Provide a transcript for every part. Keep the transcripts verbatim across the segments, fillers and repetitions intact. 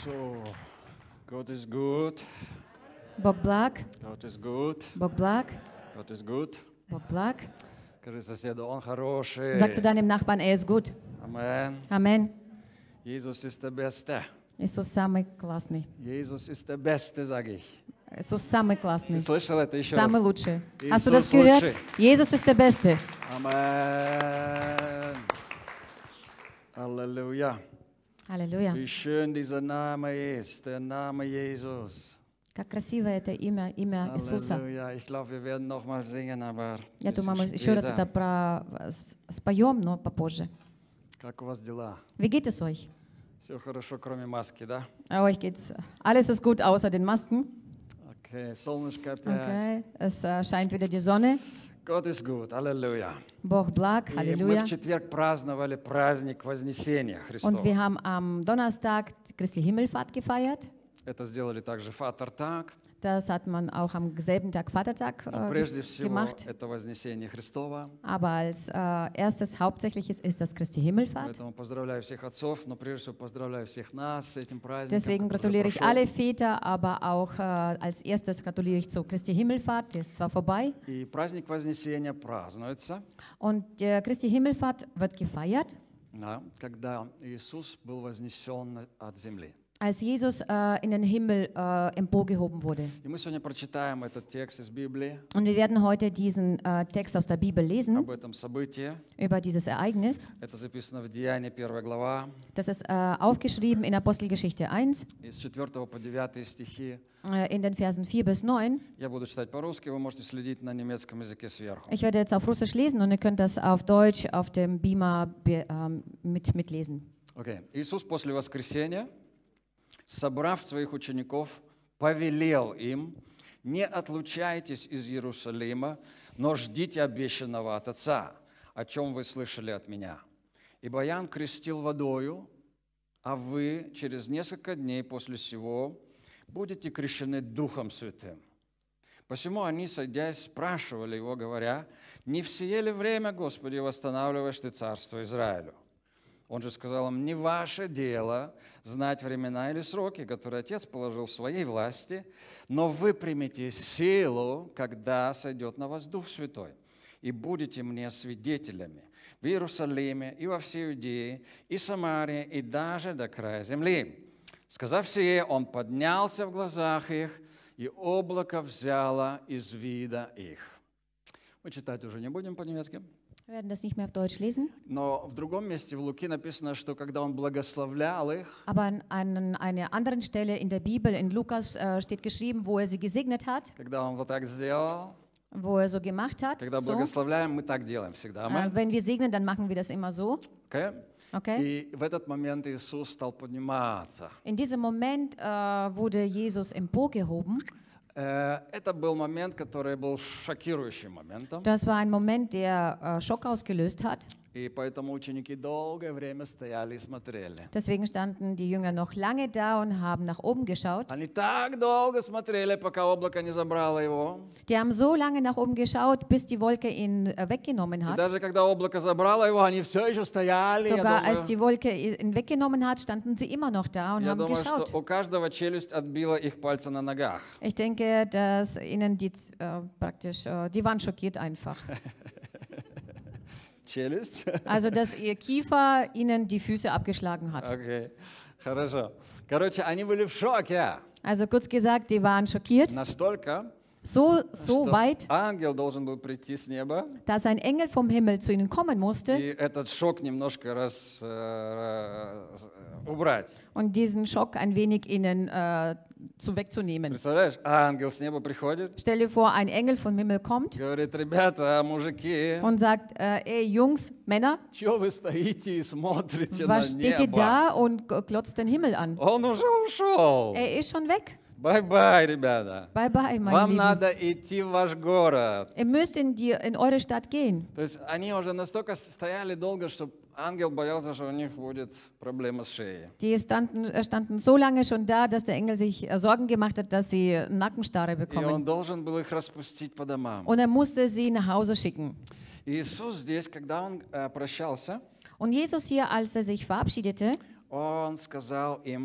So, Gott ist gut. Bog blag, Gott ist gut. Bog blag, Gott ist gut. Bog blag. Скажи соседу, он хороший. Sag zu deinem Nachbarn, er ist gut. Amen. Amen. Jesus ist der Beste. Иисус самый классный. Jesus ist der Beste, sage ich. Иисус самый классный. Ты слышал это еще Самый раз? лучший. Иисус Hast du das gehört? лучший. Jesus ist der Beste. Amen. Halleluja. Halleluja. Wie schön dieser Name ist, der Name Jesus. Как красиво это имя, имя Иисуса. Halleluja. Ich glaube, wir werden noch mal singen, aber Я ein думаю, мы bisschen еще раз später. это про... с- споем, но попозже. Как у вас дела? Wie geht es euch? Все хорошо, кроме маски, да? Euch geht's. Alles ist gut außer den Masken. Окей, солнышко опять. Okay. Es äh, scheint wieder die Sonne. Gott ist gut, Halleluja. Bog blag, И мы Halleluja. в четверг праздновали праздник Вознесения Христова. Und wir haben am Donnerstag Christi Himmelfahrt gefeiert. Это сделали также Vatertag. Das hat man auch am selben Tag Vatertag Но äh, прежде всего gemacht. это Вознесение Христова. Aber als äh, erstes Hauptsächliches ist das Christi Himmelfahrt. Поэтому поздравляю всех отцов, но прежде всего поздравляю всех нас с этим праздником. Deswegen который gratuliere ich прошел. alle Väter, aber auch äh, als erstes gratuliere ich zu Christi Himmelfahrt. Die ist zwar vorbei. И праздник Вознесения празднуется, Und die Christi Himmelfahrt wird gefeiert, да, когда Иисус был вознесен от земли. als Jesus äh, in den Himmel äh, emporgehoben wurde. И мы сегодня прочитаем этот текст из Библии Und wir werden heute diesen äh, Text aus der Bibel lesen об этом событии. über dieses Ereignis. Это записано в Деянии, первая глава, Das ist äh, aufgeschrieben in Apostelgeschichte eins, из четвёртого по девятый стихи. äh, in den Versen vier bis neun. Я буду читать по-русски, вы можете следить на немецком языке сверху. Ich werde jetzt auf Russisch lesen und ihr könnt das auf Deutsch auf dem Beamer be, ähm, mit, mitlesen. Окей. Иисус после воскресения, собрав своих учеников, повелел им: не отлучайтесь из Иерусалима, но ждите обещанного от Отца, о чем вы слышали от меня. Ибо Иоанн крестил водою, а вы через несколько дней после сего будете крещены Духом Святым. Посему они, сойдясь, спрашивали его, говоря: не в сие ли время, Господи, восстанавливаешь ты царство Израилю? Он же сказал им: не ваше дело знать времена или сроки, которые Отец положил в своей власти, но вы примете силу, когда сойдет на вас Дух Святой, и будете мне свидетелями в Иерусалиме и во всей Иудее, и Самарии, и даже до края земли. Сказав сие, он поднялся в глазах их, и облако взяло из вида их. Мы читать уже не будем по-немецки. Wir werden das nicht mehr auf Deutsch lesen, Но в другом месте в Луки написано, что когда он благословлял их, aber an, an einer anderen Stelle in der Bibel, in Lukas, äh, steht geschrieben, wo er sie gesegnet hat, когда он вот так сделал, wo er so gemacht hat. когда So. благословляем, мы так делаем всегда. Äh, Аминь. wenn wir segnen, dann machen wir das immer so. Okay? Okay? И в этот момент Иисус стал подниматься. In diesem Moment äh, wurde Jesus emporgehoben. Э, Это был момент, который был шокирующим моментом. Das war ein Moment, der äh, Schock ausgelöst hat. И поэтому ученики долгое время стояли и смотрели. Deswegen standen die Jünger noch lange da und haben nach oben geschaut. Они так долго смотрели, пока облако не забрало его. Die haben so lange nach oben geschaut, bis die Wolke ihn äh, weggenommen И hat. даже когда облако забрало его, они все еще стояли. Я Sogar als думаю, die Wolke ihn weggenommen hat, standen sie immer noch da und я haben думаю, geschaut. что у каждого челюсть отбила их пальцы на ногах. Ich denke, dass ihnen die, äh, praktisch, äh, die Wand schockiert einfach. Челюсть? Also, dass ihr Kiefer ihnen die Füße abgeschlagen hat. Окей, хорошо. Короче, они были в шоке. Also kurz gesagt, die waren schockiert. Настолько, So, so что weit, ангел должен был прийти с неба dass ein Engel vom Himmel zu ihnen kommen musste и этот шок немножко раз, э, раз- убрать. und diesen Schock ein wenig ihnen äh, zu wegzunehmen. Представляешь, ангел с неба приходит, Stell dir vor, ein Engel vom Himmel kommt говорит: ребята, мужики, und sagt, äh, ey Jungs, Männer, чего вы стоите и смотрите was на steht ihr небо? da und glotzt den Himmel an? Он уже ушел. Er ist schon weg. Бай-бай, ребята. Bye bye, meine Вам Lieben. надо идти в ваш город. Ihr müsst in, die, in eure Stadt gehen. То есть они уже настолько стояли долго, что ангел боялся, что у них будет проблема с шеей. Die standen, äh, standen so lange schon da, dass der Engel sich äh, Sorgen gemacht hat, dass sie Nackenstarre И он bekommen. должен был их распустить по домам. Und er musste sie nach Hause schicken. Иисус здесь, когда он э, прощался, Und Jesus hier, als er sich verabschiedete, он сказал им: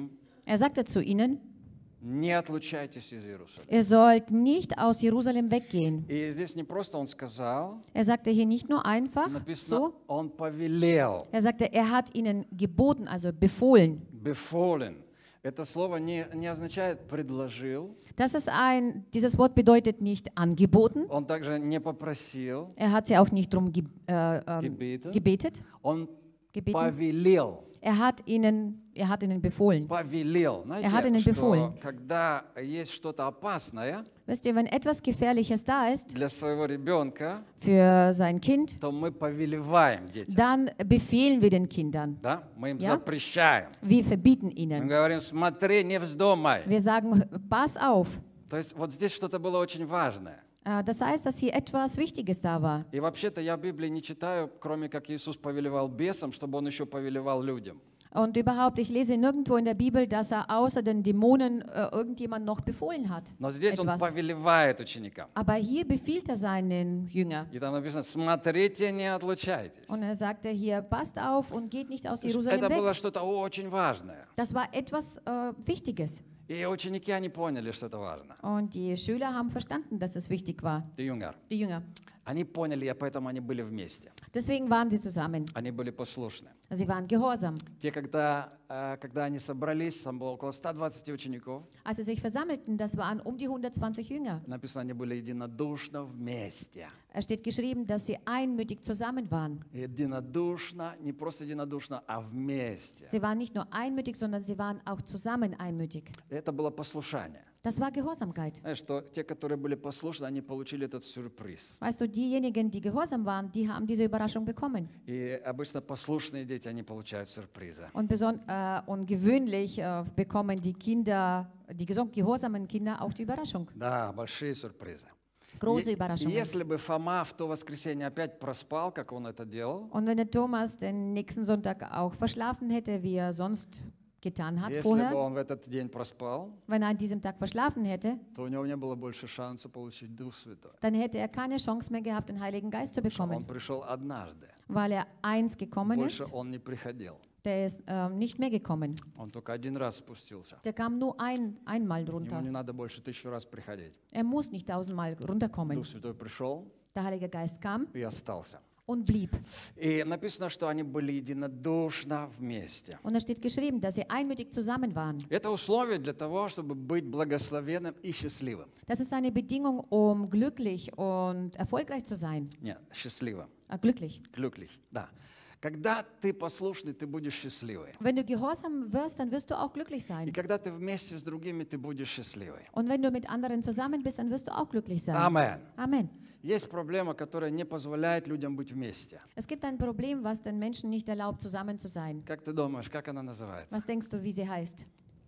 Er sagte zu ihnen, не отлучайтесь из Иерусалима. ihr sollt nicht aus Jerusalem weggehen. И здесь не просто он сказал, Er sagte hier nicht nur einfach написано, so, он повелел, er sagte, er hat ihnen geboten, also befohlen. befohlen. Это слово не, не означает предложил, Das ist ein, dieses Wort bedeutet nicht angeboten. он также не попросил, Er hat sie auch nicht darum ge äh, ähm, gebeten, gebetet, он gebeten. повелел. Er hat ihnen, er hat ihnen befohlen. Повелел. Er hat ihnen Знаете, befohlen. что когда есть что-то опасное Wisst ihr, wenn etwas Gefährliches da ist для своего ребенка, für sein Kind, то мы повелеваем детям. dann befehlen wir den Kindern. Да? Мы им Ja? запрещаем. Wir verbieten Мы ihnen. говорим, смотри, не вздумай. Wir sagen, pass auf. То есть вот здесь что-то было очень важное. Äh, Das heißt, dass hier etwas Wichtiges da war. И вообще-то я в Библии не читаю, кроме как Иисус повелевал бесам, чтобы Он еще повелевал людям. Und überhaupt, ich lese nirgendwo in der Bibel, dass er außer den Dämonen äh, irgendjemand noch befohlen hat. Но здесь Он Etwas. повелевает ученикам. Aber hier befiehlt er seinen Jünger. И там написано, смотрите, не отлучайтесь. Und er sagte hier, passt auf und geht nicht aus То есть Jerusalem это было weg. что-то очень важное. Das war etwas äh, Wichtiges. И ученики, они поняли, что это важно. Und die Schüler haben verstanden, dass es wichtig war. Die Jünger. Die Jünger. Они поняли, и поэтому они были вместе. Deswegen waren sie zusammen. Они были послушны. Sie waren gehorsam. Те, когда, э, когда они собрались, там было около ста двадцати учеников, Als sie sich versammelten, das waren um die hundertzwanzig Jünger. написано, они были единодушно вместе. Es steht geschrieben, dass sie einmütig zusammen waren. Единодушно, не просто единодушно, а вместе. Sie waren nicht nur einmütig, sondern sie waren auch zusammen einmütig. Это было послушание. Das war Gehorsamkeit. Знаешь, что те, которые были послушны, они получили этот сюрприз. Weißt du, diejenigen, die gehorsam waren, die haben diese Überraschung bekommen. И обычно послушные дети, они получают сюрпризы. Und, beson äh, und gewöhnlich äh, bekommen die Kinder, die geson- gehorsamen Kinder auch die Überraschung. Да, большие сюрпризы. Große И- и Überraschungen. если бы Фома в то воскресенье опять проспал, как он это делал, Und wenn der Thomas den nächsten Sonntag auch verschlafen hätte, wie er sonst getan hat если бы vorher, он в этот день проспал, wenn er an diesem Tag verschlafen hätte, то у него не было больше шанса получить Дух Святой. dann hätte er keine Chance mehr gehabt, den Heiligen Geist zu Он bekommen, пришел однажды, weil er eins gekommen больше ist, он не приходил. der ist ähm, nicht mehr gekommen. Он только один раз спустился. Der kam nur ein, einmal Ему runter. не надо больше тысячу раз приходить. Er muss nicht tausendmal runterkommen. Дух Святой пришел Der Heilige Geist kam и остался. und blieb. И написано, что они были единодушно вместе. Und es steht geschrieben, dass sie einmütig zusammen waren. Это условие для того, чтобы быть благословенным и счастливым. Das ist eine Bedingung, um glücklich und erfolgreich zu sein. Нет, счастливым. Äh, glücklich. Glücklich, да. Когда ты послушный, ты будешь счастливый. Wenn du gehorsam wirst, dann wirst du auch glücklich И sein. когда ты вместе с другими, ты будешь счастливый. Und wenn du mit anderen zusammen bist, dann wirst du auch glücklich sein. Амен. Amen. Есть проблема, которая не позволяет людям быть вместе. Es gibt ein Problem, was den Menschen nicht erlaubt, zusammen zu sein. Как ты думаешь, как она называется? Was denkst du, wie sie heißt?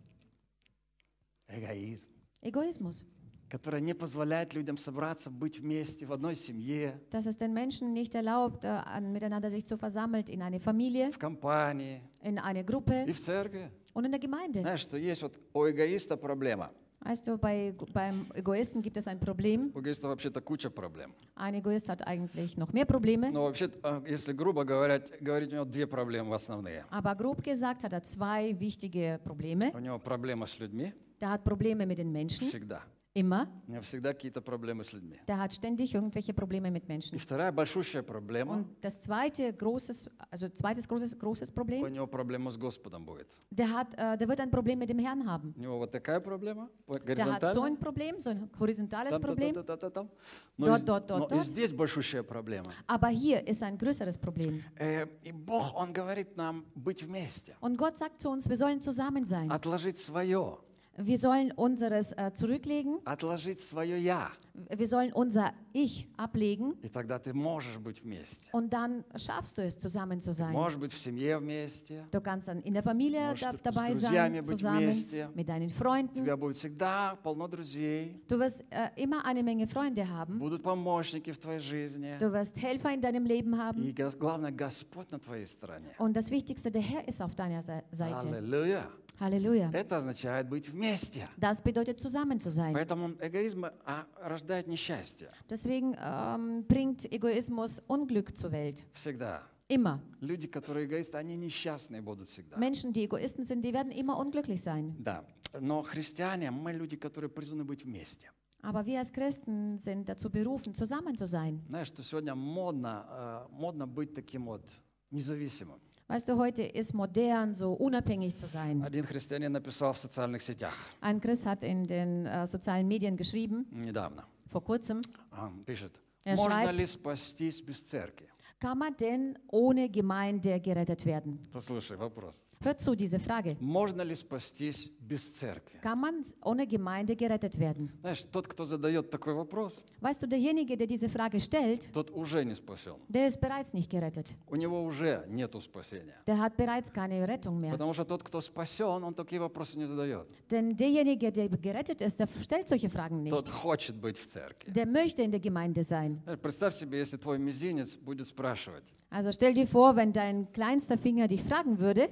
Эгоизм. Egoismus. Которая не позволяет людям собраться, быть вместе в одной семье, Dass es den Menschen nicht erlaubt, äh, an- miteinander sich zu versammeln in eine Familie, в компании in eine Gruppe и в церкви. und in der Gemeinde. Знаешь, что есть вот у эгоиста проблема. Weißt du, bei, beim Egoisten gibt es ein Problem. У эгоиста вообще-то куча проблем. Ein Egoist hat eigentlich noch mehr Probleme, Но вообще, если грубо говорить, говорить, у него две проблемы основные. aber grob gesagt hat er zwei wichtige Probleme. У него проблема с людьми Der hat Probleme mit den Menschen, всегда. immer. У него всегда какие-то проблемы с людьми. Der hat ständig irgendwelche Probleme mit И Menschen. вторая большущая проблема, Und das zweite großes, also zweites großes, großes у Problem, него проблема с Господом будет. der hat, äh, der wird ein Problem mit dem Herrn haben. У него вот такая проблема, вот Der hat so горизонтальная. ein Problem, so ein horizontales Там, там, Problem. там, там, там, там. Но, Dort, и- dort, dort, но и dort. здесь большущая проблема. Aber hier ist ein größeres Problem. Э, И Бог, Он говорит нам быть вместе, Und Gott sagt zu uns, wir sollen zusammen sein. отложить свое, Wir sollen unseres äh, zurücklegen. отложить свое «я». Wir sollen unser Ich ablegen. И тогда ты можешь быть вместе. Und dann schaffst du es, zusammen zu sein. Можешь быть в семье вместе, Du kannst dann in der Familie Можешь da, с dabei друзьями sein, быть zusammen вместе. mit deinen у Freunden. тебя будет всегда полно друзей, Du wirst äh, immer eine Menge Freunde haben. будут помощники в твоей жизни. Du wirst Helfer in deinem Leben И haben. гос- главное, Господь на твоей стороне. Und das Wichtigste, der Herr ist auf deiner Se- Seite. Аллилуйя. Halleluja. Это означает быть вместе. Das bedeutet, zusammen zu sein. Поэтому эгоизм а, рождает несчастье. Deswegen ähm, bringt Egoismus Unglück zur Welt. Всегда. Immer. Люди, которые эгоисты, они несчастные будут всегда. Menschen, die Egoisten sind, die werden immer unglücklich sein. Да. Но христиане, мы люди, которые призваны быть вместе. Aber wir als Christen sind dazu berufen, zusammen zu sein. Знаешь, что сегодня модно, э, модно быть таким вот независимым. Weißt du, heute ist modern, so unabhängig zu sein. Один христианин написал в социальных сетях Ein Christ hat in den äh, sozialen Medien geschrieben, недавно. vor kurzem, Он пишет, Er можно schreibt, ли спастись без церкви? kann man denn ohne Gemeinde gerettet werden? Послушай, вопрос. Hört zu, diese Frage. Можно ли спастись без церкви? Kann man ohne Gemeinde gerettet werden? Знаешь, тот, кто задает такой вопрос, Weißt du, derjenige, der diese Frage stellt, тот уже не спасен. der ist bereits nicht gerettet. У него уже нету спасения. Der hat bereits keine Rettung mehr. Потому что тот, кто спасен, он такие вопросы не задает. Denn derjenige, der gerettet ist, der stellt solche Fragen Тот nicht. хочет быть в церкви. Der möchte in der Gemeinde sein. Знаешь, представь себе, если твой мизинец будет спрашивать, Also stell dir vor, wenn dein kleinster Finger dich fragen würde,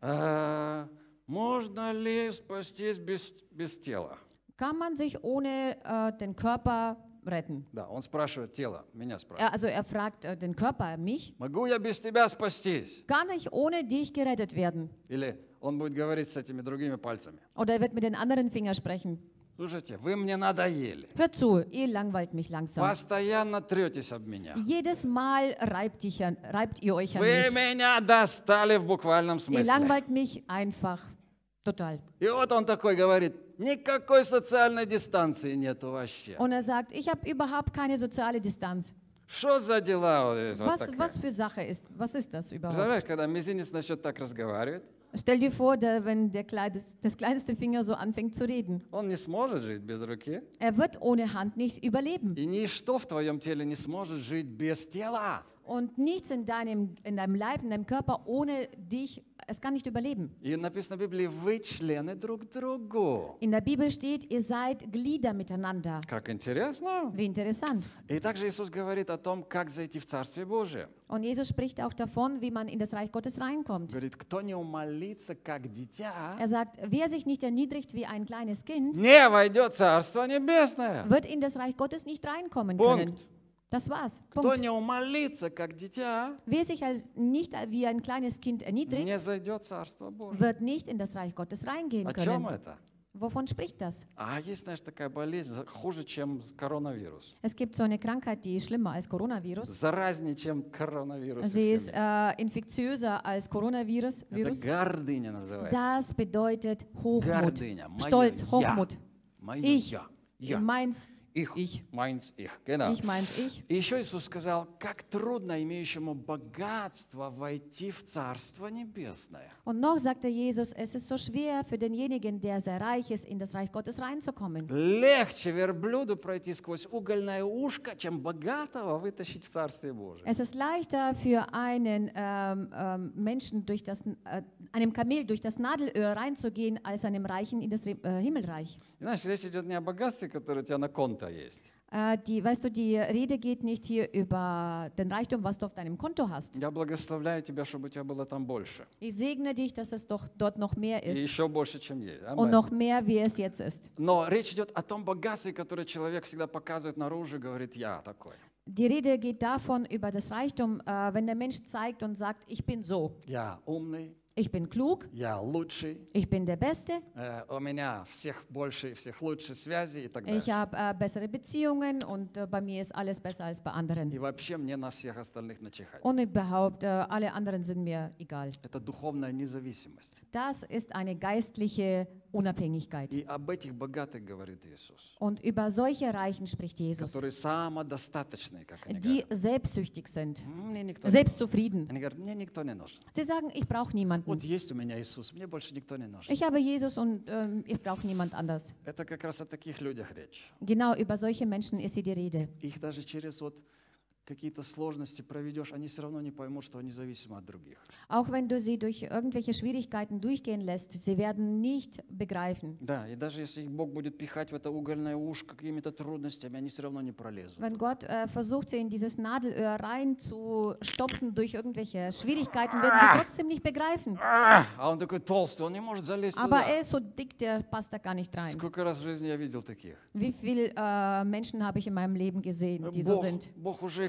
«А, можно ли спастись без, без тела? kann man sich ohne äh, den Körper retten? Да, он спрашивает тело, меня Er, спрашивает. also er fragt äh, den Körper, mich, Могу я без тебя спастись? kann ich ohne dich gerettet werden? Или он будет говорить с этими другими пальцами. Oder er wird mit den anderen Fingern sprechen. Слушайте, вы мне надоели. Hört zu, ihr langweilt mich langsam. Постоянно третесь об меня. Jedes Mal reibt, dich an, reibt ihr euch an Вы mich. меня достали в буквальном Ihr смысле. langweilt mich einfach total. И вот он такой говорит, никакой социальной дистанции нету вообще. Und er sagt, ich habe überhaupt keine soziale Distanz. Что за дела? вот это вот Was, такая? was für Sache ist? Was ist das überhaupt? Представляешь, когда мизинец начнет так разговаривать, Stell dir vor, der, wenn der Klei- das, das kleinste Finger so anfängt zu reden. он не сможет жить без руки. Er wird ohne Hand nicht überleben. И ничто в твоем теле не сможет жить без тела. Und nichts in deinem, in deinem Leib, in deinem Körper ohne dich, es kann nicht überleben. И написано в Библии, вы члены друг другу. In der Bibel steht, ihr seid Glieder miteinander. Как интересно. Wie interessant. И также Иисус говорит о том, как зайти в Царствие Божие. Und Jesus spricht auch davon, wie man in das Reich Gottes reinkommt. Говорит, кто не умолится, как дитя, Er sagt, wer sich nicht erniedrigt wie ein kleines Kind, не войдет в Царство Небесное. wird in das Reich Gottes nicht reinkommen können. Punkt. Das war's. Кто Punkt. не умолится, как дитя, Wer sich als nicht wie ein kleines Kind erniedrigt, не зайдет в Царство Божие. wird nicht in das Reich Gottes reingehen О чем können. это? Wovon spricht das? А есть, знаешь, такая болезнь, хуже, чем коронавирус. Es gibt so eine Krankheit, die ist schlimmer als Coronavirus. Заразнее, чем коронавирус. Sie ist äh, infektiöser als Coronavirus. Это Virus. гордыня называется. Das bedeutet Hochmut. Гордыня. Моё Stolz, я. Hochmut. Моё Ich. я. Я. Meins, Их. ich. Meins, их. Genau. Ich meins, ich. И еще Иисус сказал, как трудно имеющему богатство войти в Царство Небесное. Und noch sagte Jesus, es ist so schwer für denjenigen, der sehr reich ist, in das Reich Gottes reinzukommen. Легче верблюду пройти сквозь угольное ушко, чем богатого вытащить в Царствие Божие. Es ist leichter für einen ähm, ähm, Menschen, durch das, äh, einem Kamel durch das Nadelöhr reinzugehen, als einem Reichen in das Re- äh, Himmelreich. Знаешь, речь идет не о богатстве, которое у тебя на конто есть. Äh, die, weißt du, die Rede geht nicht hier über den Reichtum, was du auf deinem Konto hast. Я благословляю тебя, чтобы у тебя было там больше. Ich segne dich, dass es doch dort noch mehr И ist еще больше, чем есть. und Аминь. noch mehr, wie es jetzt ist. Но речь идет о том богатстве, которое человек всегда показывает наружу, говорит, я такой. Die Rede geht davon über das Reichtum, äh, wenn der Mensch zeigt und sagt, ich bin so, Я умный, ich bin klug, я лучший, ich bin der Beste, э, у меня всех больше и всех лучше связи и так ich далее. habe äh, bessere Beziehungen und äh, bei mir ist alles besser als bei anderen. И вообще мне на всех остальных начихать. Und überhaupt, äh, alle anderen sind mir egal. Это духовная независимость. Das ist eine geistliche Unabhängigkeit. И об этих богатых говорит Иисус, Und über solche Reichen spricht Jesus, которые самодостаточные, как они die говорят. selbstsüchtig sind, Мне никто не нужен. selbstzufrieden. Они говорят, мне никто не нужен. Sie sagen, ich brauche niemanden. Вот есть у меня Иисус, мне больше никто не нужен. Ich habe Jesus und ähm, ich brauche niemand anders. Это как раз о таких людях речь. Genau über solche Menschen ist hier die Rede. Их даже через вот какие-то сложности проведешь, они все равно не поймут, что они зависимы от других. Auch wenn du sie durch irgendwelche Schwierigkeiten durchgehen lässt, sie werden nicht begreifen. Да, и даже если их Бог будет пихать в это угольное ушко какими-то трудностями, они все равно не пролезут. Wenn Gott äh, versucht, sie in dieses Nadelöhr reinzustopfen durch irgendwelche Schwierigkeiten, werden sie trotzdem nicht begreifen. А он такой толстый, он не может залезть Aber туда. er ist so dick, der passt da gar nicht rein. Сколько раз в жизни я видел таких? Wie viele äh, Menschen habe ich in meinem Leben gesehen, die so Бог, sind? Бог уже их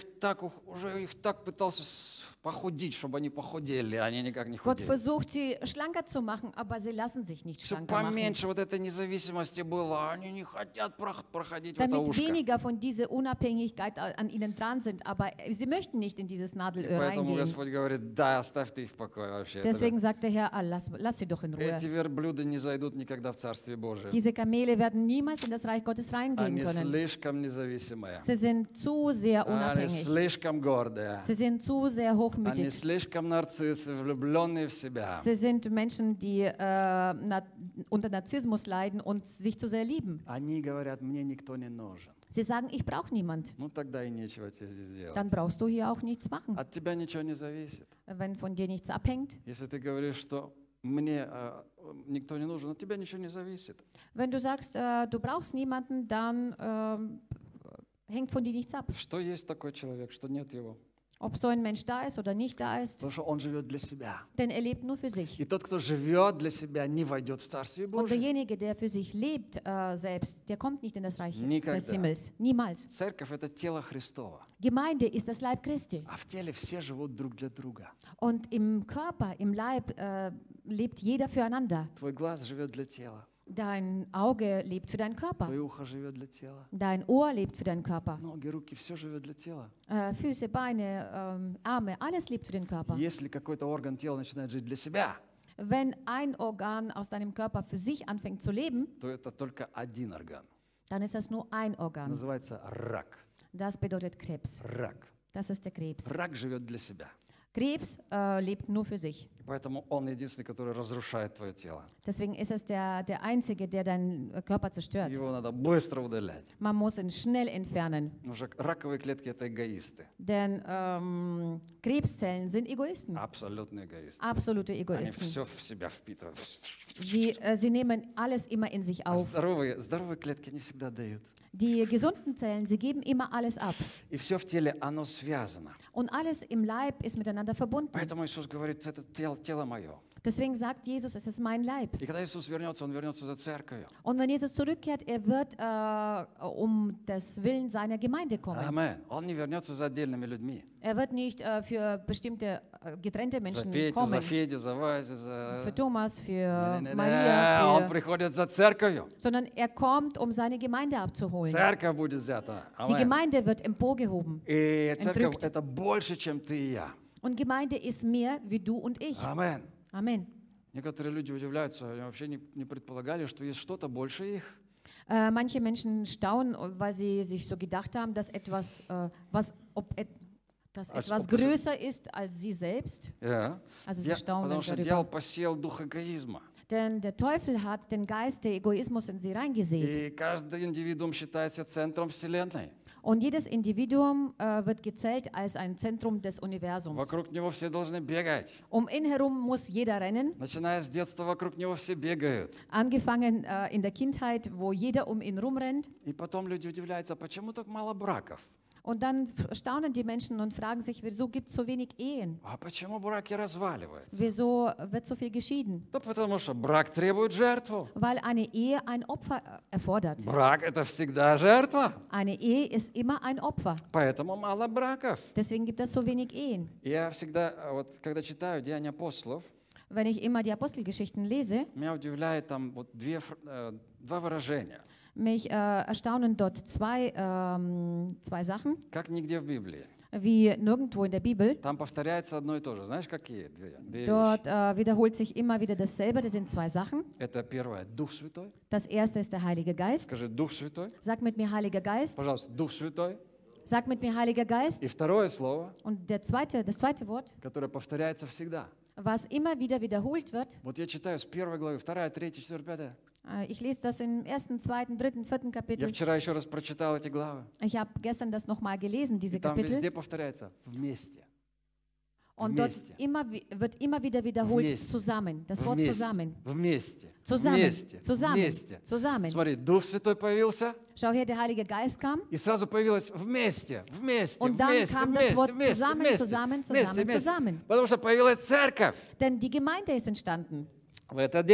так, ух- уже их так пытался с- похудить, чтобы они похудели, а они никак не Gott худеют. versucht, sie schlanker zu machen, aber sie lassen sich nicht Чтобы schlanker machen. поменьше вот этой независимости было, они не хотят прох- проходить в это Damit ушко. weniger von dieser Unabhängigkeit a- an ihnen dran sind, aber sie möchten nicht in dieses Nadelöhr Поэтому reingehen. Господь говорит, да, оставь ты их в покое вообще. Это- Deswegen sagt der Herr, ah, lass, lass sie doch in Ruhe. Эти верблюды не зайдут никогда в Царствие Божие. Diese Kamele werden niemals in das Reich Gottes reingehen Они können. слишком независимые. Sie sind zu sehr Они unabhängig. слишком гордые. Sie sind zu sehr Они hochmütig. слишком нарциссы, влюбленные в себя. Sie sind Menschen, die äh, na, unter Narzissmus leiden und sich zu sehr lieben. Они говорят, мне никто не нужен. Sie sagen, ich brauche niemand. Ну тогда и нечего тебе здесь делать. Dann brauchst du hier auch nichts machen, От тебя ничего не зависит. wenn von dir nichts abhängt. Если ты говоришь, что мне э, никто не нужен, от тебя ничего не зависит. Wenn du sagst, äh, du brauchst niemanden, dann ähm, hängt von dir nichts ab. Что есть такой человек, что нет его? Ob so ein Mensch da ist oder nicht da ist, Потому что он живет для себя. denn er lebt nur für sich. И тот, кто живет для себя, не войдет в Царствие Und Божие. derjenige, der für sich lebt äh, selbst, der kommt nicht in das Reich Никогда. des Himmels. Niemals. Церковь – это тело Христова. Gemeinde ist das Leib Christi. А в теле все живут друг для друга. Und im Körper, im Leib äh, lebt jeder füreinander. Твой глаз живет для тела. Dein Auge lebt für deinen Körper. Твое ухо живет для тела. Dein Ohr lebt für deinen Körper. Ноги, руки, все живет для тела. Äh, Füße, Beine, ähm, Arme, alles lebt für den Körper. Если какой-то орган тела начинает жить для себя, Wenn ein Organ aus deinem Körper für sich anfängt zu leben, то это только один орган. dann ist das nur ein Organ. Называется рак. Das bedeutet Krebs. Рак. Das ist der Krebs. Рак живет для себя. Krebs äh, lebt nur für sich. Поэтому он единственный, который разрушает твое тело. Deswegen ist es der, der Einzige, der deinen äh, Körper zerstört. Его надо быстро удалять. Man muss ihn schnell entfernen, Потому что раковые клетки – это эгоисты. denn ähm, Krebszellen sind Egoisten, Абсолютно эгоисты. absolute Они Egoisten. все в себя впитывают. Sie, äh, sie nehmen alles immer in sich А auf. здоровые, здоровые клетки не всегда дают. Die gesunden Zellen, sie geben immer alles ab. И все в теле, оно связано. Und alles im Leib ist miteinander verbunden. Поэтому Иисус говорит, это тело, тело мое. Deswegen sagt Jesus, es ist mein Leib. И когда Иисус вернется, Он вернется за церковью. Und wenn Jesus zurückkehrt, er wird äh, um des Willen seiner Gemeinde kommen. Амен. Он не вернется за отдельными людьми. Er wird nicht äh, für bestimmte äh, getrennte За Menschen Петю, kommen. за Федю, за Вазю, за... Für Thomas, für Не-не-не. Maria, Он für, приходит за церковью. sondern er kommt, um seine Gemeinde abzuholen. Церковь будет взята. Die Амен. Gemeinde wird emporgehoben. И церковь entrückt. – это больше, чем ты и я. Und Gemeinde ist mehr wie du und ich. Амен. Amen. Некоторые люди удивляются, они вообще не, не предполагали, что есть что-то больше их. Äh, manche Menschen staunen, weil sie sich so gedacht haben, dass etwas, äh, was, ob et, dass Als etwas ob es- größer ist als sie selbst. Ja. Also sie Дья- staunen Потому что darüber. дьявол посеял дух эгоизма. Denn der Teufel hat den Geist der Egoismus in sie reingesät. И каждый индивидуум считается центром Вселенной. Und jedes Individuum äh, wird gezählt als ein Zentrum des Universums. Вокруг него все должны бегать. Um ihn herum muss jeder rennen, Начиная с детства, вокруг него все бегают. angefangen äh, in der Kindheit, wo jeder um ihn rumrennt. И потом люди удивляются, а почему так мало браков? Und dann f- staunen die Menschen und fragen sich, wieso gibt es so wenig Ehen? А почему браки разваливаются? Wieso wird so viel geschieden? Да потому что брак требует жертву. Weil eine Ehe ein Opfer äh, erfordert. Брак – это всегда жертва. Eine Ehe ist immer ein Opfer. Поэтому мало браков. Deswegen gibt es so wenig Ehen. Я всегда, а, вот, когда читаю «Деяния апостолов», Wenn ich immer die Apostelgeschichten lese, меня удивляет там вот две, фр- э, два выражения, mich äh, erstaunen dort zwei, ähm, zwei Sachen, как нигде в Библии. wie nirgendwo in der Bibel. Там повторяется одно и то же. Знаешь, какие две, две вещи? Dort äh, wiederholt sich immer wieder dasselbe. Das sind zwei Sachen. Это первое – Дух Святой. Das erste ist der Heilige Geist. Скажи «Дух Святой». Sag mit mir Heiliger Geist. Пожалуйста, Дух Святой. Sag mit mir Heiliger Geist. И второе слово, Und der zweite, das zweite Wort, которое повторяется всегда. was immer wieder wiederholt wird. Вот я читаю с первой главы, вторая, третья, четвертая, пятая. Äh, Ich lese das im ersten, zweiten, dritten, vierten Я Kapitel. вчера еще раз прочитал эти главы. Ich habe gestern das nochmal gelesen, diese И там везде Kapitel. повторяется «вместе». Und dort Вместе. immer, wi- wird immer wieder wiederholt Вместе. zusammen. Das Wort Вместе. zusammen. Вместе. Zusammen. Вместе. Zusammen. Вместе. Zusammen. Смотри, Дух Святой появился, Schau her, der Heilige Geist kam. и сразу появилось «вместе», «вместе», Und dann «вместе», kam das «вместе», Wort «вместе», zusammen, «вместе», zusammen, «вместе», zusammen, «вместе». zusammen. Потому что появилась церковь Denn die Gemeinde ist entstanden в этот день.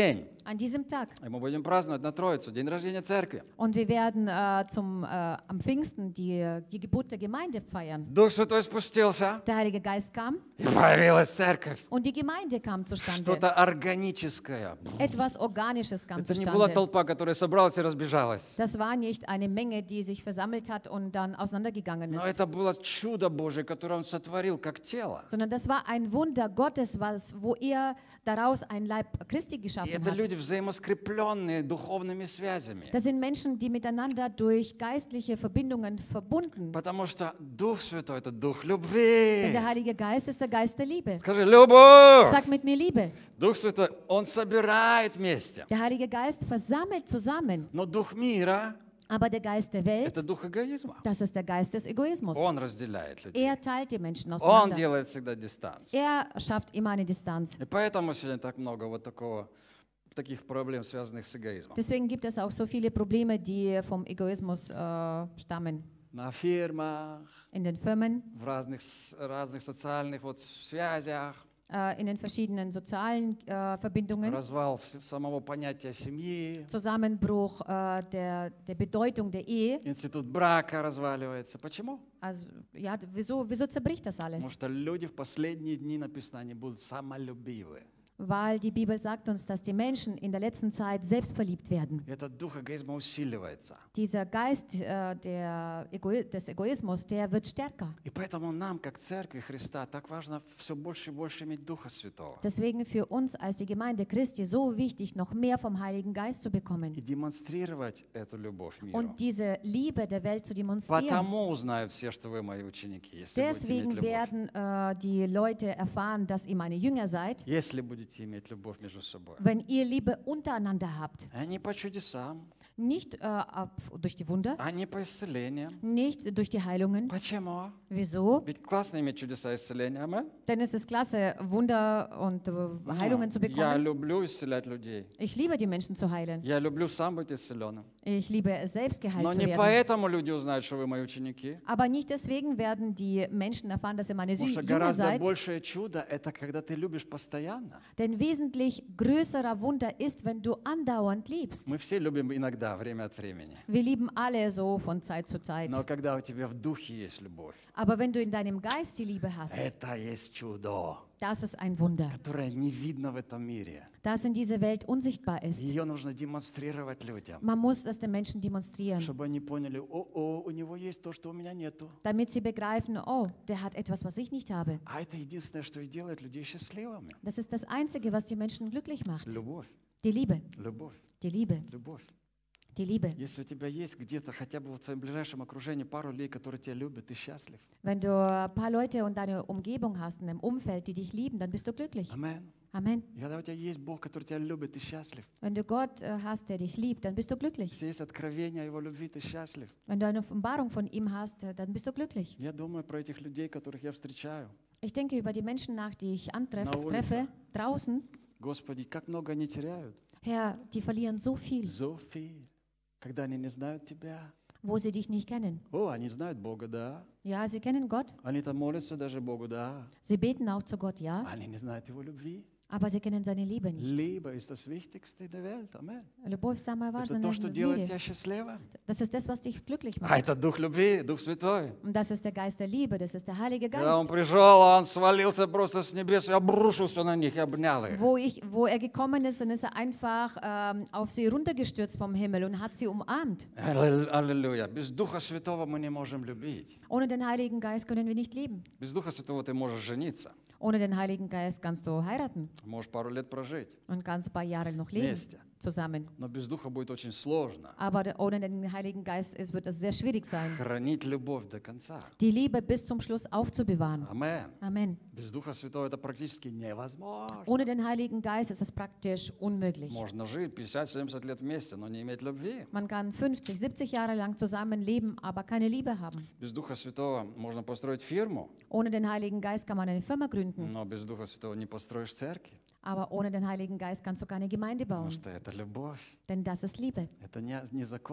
an diesem Tag. И мы будем праздновать на Троицу, день рождения церкви. Und wir werden äh, zum, äh, am Pfingsten die, die Geburt der Gemeinde feiern. Дух Святой спустился, Der Heilige Geist kam и появилась церковь. und die Gemeinde kam zustande. Что-то органическое. Etwas Organisches kam Это не была zustande. толпа, которая собралась и разбежалась. Das war nicht eine Menge, die sich versammelt hat und dann auseinandergegangen Но ist, это было чудо Божие, которое Он сотворил как тело. sondern das war ein Wunder Gottes, was, wo er daraus ein Leib Christi И geschaffen это hat. люди, взаимоскрепленные духовными связями. Das sind Menschen, die miteinander durch geistliche Verbindungen verbunden. Потому что Дух Святой – это Дух Denn любви. der Heilige Geist ist der Geist der Liebe. Скажи, любовь! Sag mit mir Liebe. Дух Святой, Он собирает вместе. Der Heilige Geist versammelt zusammen. Но Дух мира Aber der Geist der – Welt, это Дух эгоизма. das ist der Geist des Egoismus. Он разделяет людей. Er teilt die Menschen Он auseinander. делает всегда дистанцию. Er schafft immer eine Distanz. И поэтому сегодня так много вот такого, таких проблем, связанных с эгоизмом. Deswegen gibt es auch so viele Probleme, die vom Egoismus äh, stammen. На фирмах, In den Firmen, в разных, с- разных социальных вот связях, äh, in den verschiedenen sozialen äh, Verbindungen. развал вс- самого понятия семьи, Zusammenbruch äh, der, der Bedeutung der Ehe. институт брака разваливается. Почему? Also, ja, wieso, wieso zerbricht das Потому alles? что люди в последние дни, написано, они будут самолюбивы. Weil die Bibel sagt uns, dass die Menschen in der letzten Zeit selbstverliebt werden. И этот дух эгоизма усиливается. Dieser Geist äh, der Ego des Egoismus, der wird stärker. И поэтому нам, как церкви Христа, так важно все больше и больше иметь Духа Святого. Deswegen für uns als die Gemeinde Christi so wichtig, noch mehr vom Heiligen Geist zu И bekommen демонстрировать эту любовь миру. und diese Liebe der Welt zu demonstrieren. Потому узнают все, что вы мои ученики, если будете иметь Deswegen любовь. werden äh, die Leute erfahren, dass ihr meine Jünger seid, Если будете иметь любовь между собой. wenn ihr Liebe untereinander habt. А не по чудесам, Nicht äh, ab, durch die Wunder, а не по исцелениям. nicht durch die Heilungen. Почему? Wieso? Ведь классно иметь чудеса и исцеления, амэн? Denn es ist klasse, Wunder und äh, Heilungen zu Я bekommen. люблю исцелять людей. Ich liebe die Menschen zu heilen. Я люблю сам быть исцеленным. Ich liebe es selbst Но geheilt zu не werden. поэтому люди узнают, что вы мои ученики. Aber nicht deswegen werden die Menschen erfahren, dass ihr meine Потому Sü- что Jünger гораздо seid. большее чудо – это когда ты любишь постоянно. Denn wesentlich größerer Wunder ist, wenn du andauernd liebst. Мы все любим иногда, время от времени. Wir lieben alle so von Zeit zu Zeit. Но когда у тебя в духе есть любовь, Aber wenn du in deinem Geist die Liebe hast, это есть чудо, das ist ein Wunder, которое не видно в этом мире. das in dieser Welt unsichtbar ist. Ее нужно демонстрировать людям, Man muss das den Menschen demonstrieren, чтобы они поняли, о-о, у него есть то, что у меня нету. damit sie begreifen, oh, der hat etwas, was ich nicht habe. А это единственное, что и делает людей счастливыми. Das ist das Einzige, was die Menschen glücklich macht. Любовь, Die Liebe, любовь, die Liebe, любовь. die Liebe. Если у тебя есть где-то хотя бы в твоем ближайшем окружении пару людей, которые тебя любят, ты счастлив. Wenn du ein paar Leute und deine Umgebung hast, in einem Umfeld, die dich lieben, dann bist du glücklich. Амен. Amen. И когда у тебя есть Бог, который тебя любит, ты счастлив. Wenn du Gott äh, hast, der dich liebt, dann bist du glücklich. Если есть откровение о Его любви, ты счастлив. Wenn du eine Offenbarung von ihm hast, äh, dann bist du glücklich. Я думаю про этих людей, которых я встречаю. Ich denke über die Menschen nach, die ich antreff, Na, Ulica. treffe, draußen. Господи, как много они теряют. Herr, die verlieren so viel, So viel. Когда они не знают Тебя. wo sie dich nicht kennen. О, они знают Бога, да. Ja, sie kennen Gott, Они-то молятся даже Богу, да. sie beten auch zu Gott, ja, Они не знают Его любви. aber sie kennen seine Liebe nicht. Liebe ist das Wichtigste in der Welt. Amen. Любовь самая Это важная то, в что делает мире. тебя счастливым. Das ist das, was dich glücklich А macht. это Дух любви, Дух Святой. Und das ist der Geist der Liebe, das ist der Heilige Когда Он Geist. пришел, Он свалился просто с небес и обрушился на них и обнял их. Wo, ich, wo er gekommen ist, dann ist er einfach ähm, auf sie runtergestürzt vom Himmel und hat sie umarmt. Аллил- Аллилуйя. Без Духа Святого мы не можем любить. Ohne den Heiligen Geist können wir nicht leben. Без Духа Святого ты можешь жениться. Ohne den Heiligen Geist kannst du heiraten Можешь пару лет прожить und kannst ein paar Jahre noch leben вместе. zusammen. Но без Духа будет очень сложно Aber de- ohne den Heiligen Geist ist, wird es sehr schwierig sein, хранить любовь до конца. die Liebe bis zum Schluss aufzubewahren. Амен. Amen. Без Духа Святого это практически невозможно. Ohne den Heiligen Geist ist es praktisch unmöglich. Можно жить пятьдесят-семьдесят лет вместе, но не иметь любви. Man kann fünfzig, siebzig Jahre lang zusammen leben, aber keine Liebe haben. Без Духа Святого можно построить фирму, Ohne den Heiligen Geist kann man eine Firma gründen, но без Духа Святого не построишь церкви, aber ohne den Heiligen Geist kannst du keine Gemeinde потому bauen. что это любовь, Denn das ist Liebe. это не, не закон.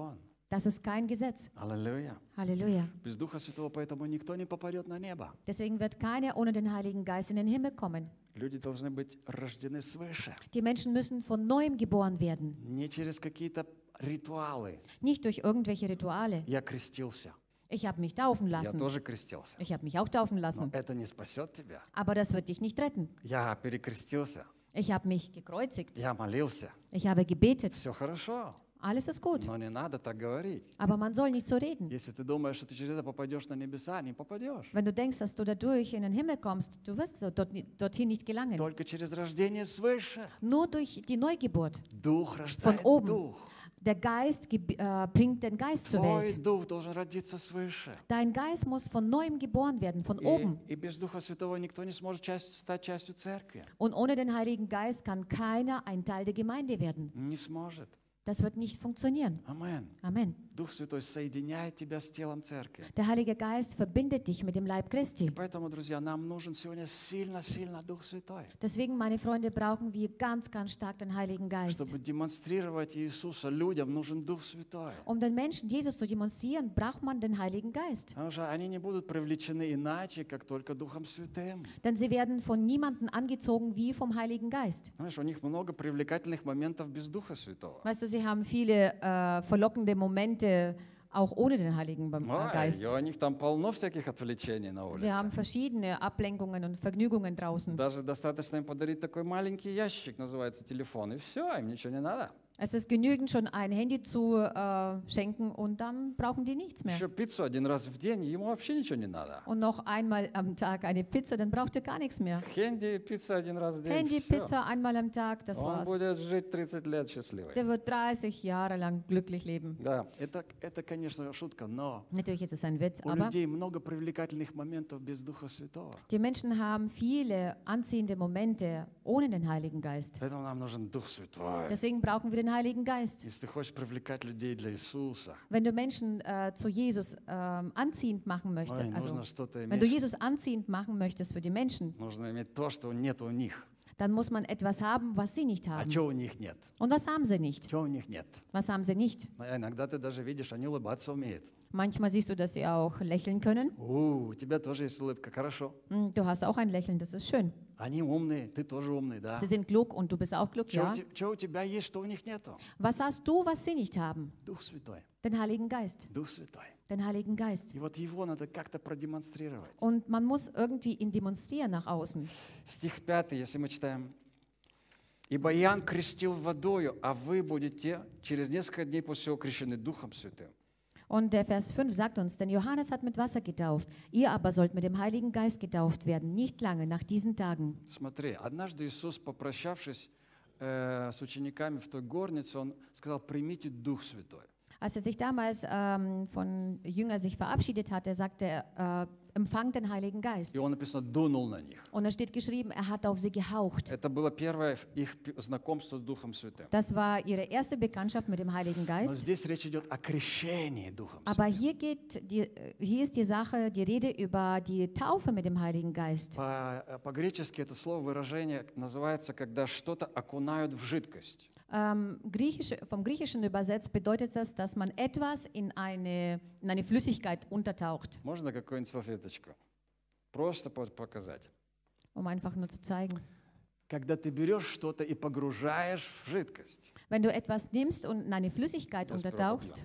Das ist kein Gesetz. Аллилуйя. Halleluja. Без Духа Святого поэтому никто не попадет на небо. Deswegen wird keiner ohne den Heiligen Geist in den Himmel kommen. Люди должны быть рождены свыше. Die Menschen müssen von neuem geboren werden. Не через какие-то ритуалы. Nicht durch irgendwelche Rituale. Я крестился. Ich habe mich taufen Я lassen. тоже крестился. Ich habe mich auch taufen Но lassen. это не спасет тебя. Aber das wird dich nicht retten. Я перекрестился. Ich habe mich gekreuzigt. Я молился. Ich habe gebetet. Все хорошо. Alles ist gut. Но не надо так говорить. Aber man soll nicht so reden. Если ты думаешь, что ты через это попадешь на небеса, не попадешь. Wenn du denkst, dass du dadurch in den Himmel kommst, du wirst dort, dorthin nicht gelangen. Только через рождение свыше. Nur durch die Neugeburt. Дух Von рождает oben. дух. Der Geist geb- äh, bringt den Geist zur Твой Welt. дух должен родиться свыше. Dein Geist muss von neuem geboren werden, von И, oben. и без Духа Святого никто не сможет часть, стать частью церкви. Und ohne den Heiligen Geist kann keiner ein Teil der Gemeinde werden. Не сможет. Das wird nicht funktionieren. Амен. Amen. Дух Святой соединяет тебя с телом церкви. Der Heilige Geist verbindet dich mit dem Leib И Christi. поэтому, друзья, нам нужен сегодня сильно-сильно Дух Святой, Deswegen, meine Freunde, brauchen wir ganz, ganz stark den Heiligen Geist. чтобы демонстрировать Иисуса людям, нужен Дух Святой. Um den Menschen Jesus zu demonstrieren, braucht man den Heiligen Geist. Потому что они не будут привлечены иначе, как только Духом Святым. Denn sie werden von niemandem angezogen wie vom Heiligen Geist. Знаешь, у них много привлекательных моментов без Духа Святого. Weißt du, sie haben viele äh, verlockende Momente, auch ohne den Heiligen Be- äh, Ой, Geist. и у них там полно всяких отвлечений на Sie haben улице. verschiedene Ablenkungen und Vergnügungen draußen. Даже достаточно им подарить такой маленький ящик, называется телефон, и все, им ничего не надо. Es ist genügend, schon ein Handy zu äh, schenken und dann brauchen die nichts mehr. Еще пиццу один раз в день, ему вообще ничего не надо. Und noch einmal am Tag eine Pizza, dann braucht ihr gar nichts mehr. Хенди, пицца один раз в день, Handy, всё. Pizza einmal am Tag, das Он war's. будет жить тридцать лет счастливый. Der wird dreißig Jahre lang glücklich leben. Да, это, это, конечно, шутка, но Natürlich ist es ein Witz, у aber людей много привлекательных моментов без Духа Святого. die Menschen haben viele anziehende Momente ohne den Heiligen Geist. Поэтому нам нужен Дух Святой. Deswegen brauchen wir den Heiligen Geist. Если ты хочешь привлекать людей для Иисуса, Wenn du Menschen äh, zu Jesus ähm, anziehend machen möchtest, ой, also нужно что-то wenn du иметь, Jesus anziehend machen möchtest für die Menschen, нужно иметь то, что нет у них. dann muss man etwas haben, was sie nicht А haben. что у них нет? Und was haben sie nicht? Что у них нет? Was haben sie nicht? А иногда ты даже видишь, они улыбаться умеют. Manchmal siehst du, dass sie auch lächeln können. У, у тебя тоже есть улыбка, хорошо. Hm, Du hast auch ein Lächeln, das ist schön. Они умные, ты тоже умный, да? Sie sind klug und du bist auch klug, Что ja. у, те- что у тебя есть, что у них нету? Was hast du, was sie nicht haben? Дух Святой, Den Heiligen Geist. Дух Святой. Den Heiligen Geist. И вот его надо как-то продемонстрировать. Und man muss irgendwie ihn demonstrieren nach außen. Стих пятый, если мы читаем. «Ибо Иоанн крестил водою, а вы будете через несколько дней после всего крещены Духом Святым». Und der Vers fünf sagt uns, denn Johannes hat mit Wasser getauft, ihr aber sollt mit dem Heiligen Geist getauft werden, nicht lange nach diesen Tagen. Смотри, однажды Иисус, попрощавшись э, с учениками в той горнице, Он сказал, примите Дух Святой. Als er sich damals ähm, von Jüngern sich verabschiedet hatte, sagte er, äh, empfangt den Heiligen Geist. И Он написано, дунул на них. Und da steht geschrieben, er hat auf sie gehaucht. Это было первое их п- знакомство с Духом Святым. Das war ihre erste Bekanntschaft mit dem Heiligen Но Geist. здесь речь идет о крещении Духом Aber Святым. hier, geht die, hier ist die Sache, die Rede über die Taufe mit dem Heiligen Geist. По- э, По-гречески это слово, выражение называется, когда что-то окунают в жидкость. Ähm, Griechisch, vom Griechischen übersetzt bedeutet das, dass man etwas in eine, in eine Flüssigkeit untertaucht, Можно какую-нибудь салфеточку? Просто по- показать. um einfach nur zu zeigen. Когда ты берешь что-то и погружаешь в жидкость. Wenn du etwas nimmst und in eine Flüssigkeit Das untertauchst,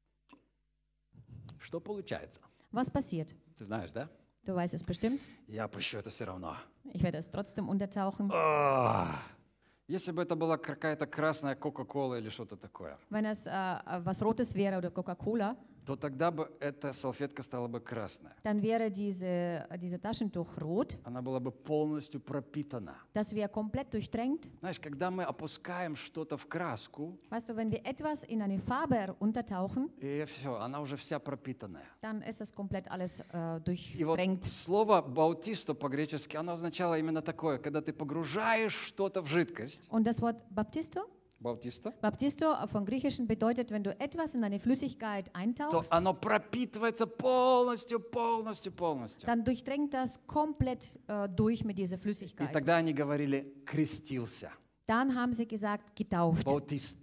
Что получается? was passiert? Ты знаешь, да? Du weißt es bestimmt. Я пущу это все равно. Ich werde es trotzdem untertauchen. Ах! Если бы это была какая-то красная Кока-Кола или что-то такое, Wenn es äh, was Rotes wäre oder Coca-Cola, то тогда бы эта салфетка стала бы красная. dann wäre diese, diese Taschentuch rot. Она была бы полностью пропитана. Das wäre komplett durchtränkt. Знаешь, когда мы опускаем что-то в краску, Weißt du, wenn wir etwas in eine Farbe untertauchen, и все, она уже вся пропитанная. dann ist das komplett alles äh, И вот durchtränkt. слово «баутисто» по-гречески, оно означало именно такое, когда ты погружаешь что-то в жидкость. Und das Wort Baptisto? Баутисто. Baptisto von Griechischen bedeutet, wenn du etwas in eine Flüssigkeit То eintauchst, оно пропитывается полностью, полностью, полностью. dann durchdrängt das komplett äh, durch mit dieser И Flüssigkeit. тогда они говорили «крестился», Dann haben sie gesagt, getauft. «баутисто».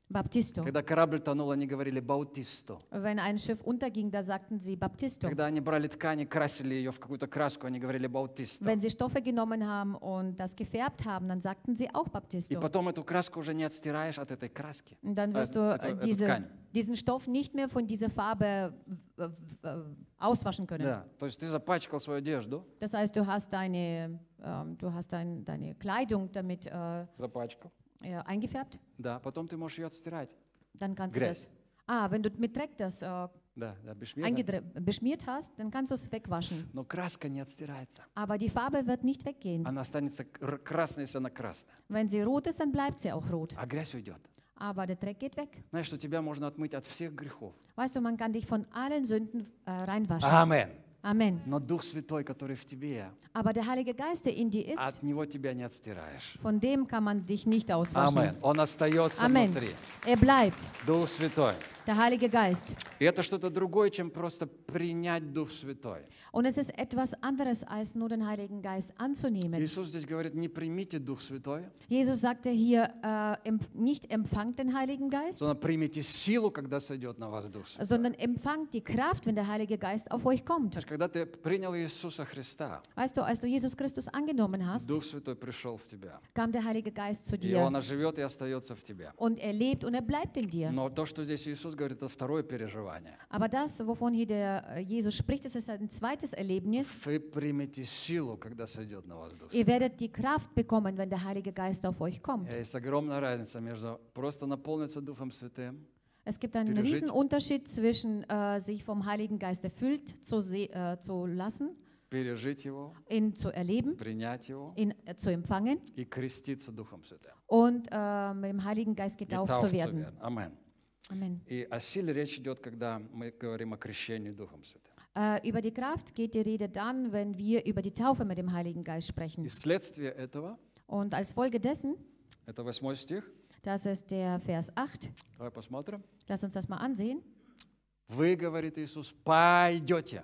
Baptisto. Когда корабль тонул, они говорили «баутисто». Wenn ein Schiff unterging, da sagten sie Baptisto. Когда они брали ткань и красили ее в какую-то краску, они говорили «баутисто». Wenn sie Stoffe genommen haben und das gefärbt haben, dann sagten sie auch И Baptisto. потом эту краску уже не отстираешь от этой краски. Und dann wirst Äh, du эту- äh, эту diese, ткань. diesen Stoff nicht mehr von dieser Farbe äh, äh, auswaschen können. Да, то есть ты запачкал свою одежду, Das heißt, du hast deine, ähm, du hast dein, deine Kleidung damit äh, запачкал, äh, eingefärbt. да, потом ты можешь ее отстирать. Dann kannst du Грязь. das. Ah, wenn du mit Dreck das äh, Да, да, beschmiert. eingedre- beschmiert hast, dann kannst du es wegwaschen. Но краска не отстирается. Aber die Farbe wird nicht weggehen. Она останется кр- красной, если она красная. Wenn sie rot ist, dann bleibt sie auch rot. А грязь уйдет. Aber der Dreck geht weg. Знаешь, что тебя можно отмыть от всех грехов. Weißt du, man kann dich von allen Sünden äh, reinwaschen. Амен. Amen. Но Дух Святой, который в тебе, Aber der Heilige Geist, der in dir ist, от Него тебя не отстираешь. von dem kann man dich nicht auswaschen. Амен. Он остается Amen. внутри. Er bleibt, Дух Святой. der Heilige Geist. И это что-то другое, чем просто принять Дух Святой. Und es ist etwas anderes, als nur den Heiligen Geist anzunehmen. Иисус здесь говорит, не примите Дух Святой, Jesus sagte hier, äh, emp- nicht empfangt den Heiligen Geist, sondern примите силу, когда сойдет на вас Дух Святой. sondern empfangt die Kraft, wenn der Heilige Geist auf euch kommt. Знаешь, когда ты принял Иисуса Христа, Weißt du, als du Jesus Christus angenommen hast, Дух Святой пришел в тебя. kam der Heilige Geist zu И Он dir оживет и остается в тебе. und er lebt und er bleibt in dir. Но то, что здесь Иисус говорит, это второе переживание. Aber das, wovon hier der äh, Jesus spricht, das ist ein zweites Erlebnis. Вы примете силу, когда сойдет на вас Дух Святой. Ihr werdet die Kraft bekommen, wenn der Heilige Geist auf euch kommt. Есть огромная разница между просто наполниться Духом Святым Es gibt einen Пережить. riesen Unterschied zwischen äh, sich vom Heiligen Geist erfüllt zu, se- äh, zu lassen, пережить Его, ihn zu erleben, принять Его ihn äh, zu empfangen и креститься Духом Святым. und äh, mit dem Heiligen Geist getauft Getauft zu zu werden. werden. Amen. Amen. И о силе речь идет, когда мы говорим о крещении Духом Святым. Äh, über die Kraft geht die Rede dann, wenn wir über die Taufe mit dem Heiligen Geist И sprechen. следствие этого, Und als Folge dessen, это восьмой стих, das ist der Vers acht, давай посмотрим. lass uns das mal ansehen. Вы, говорит Иисус, пойдете,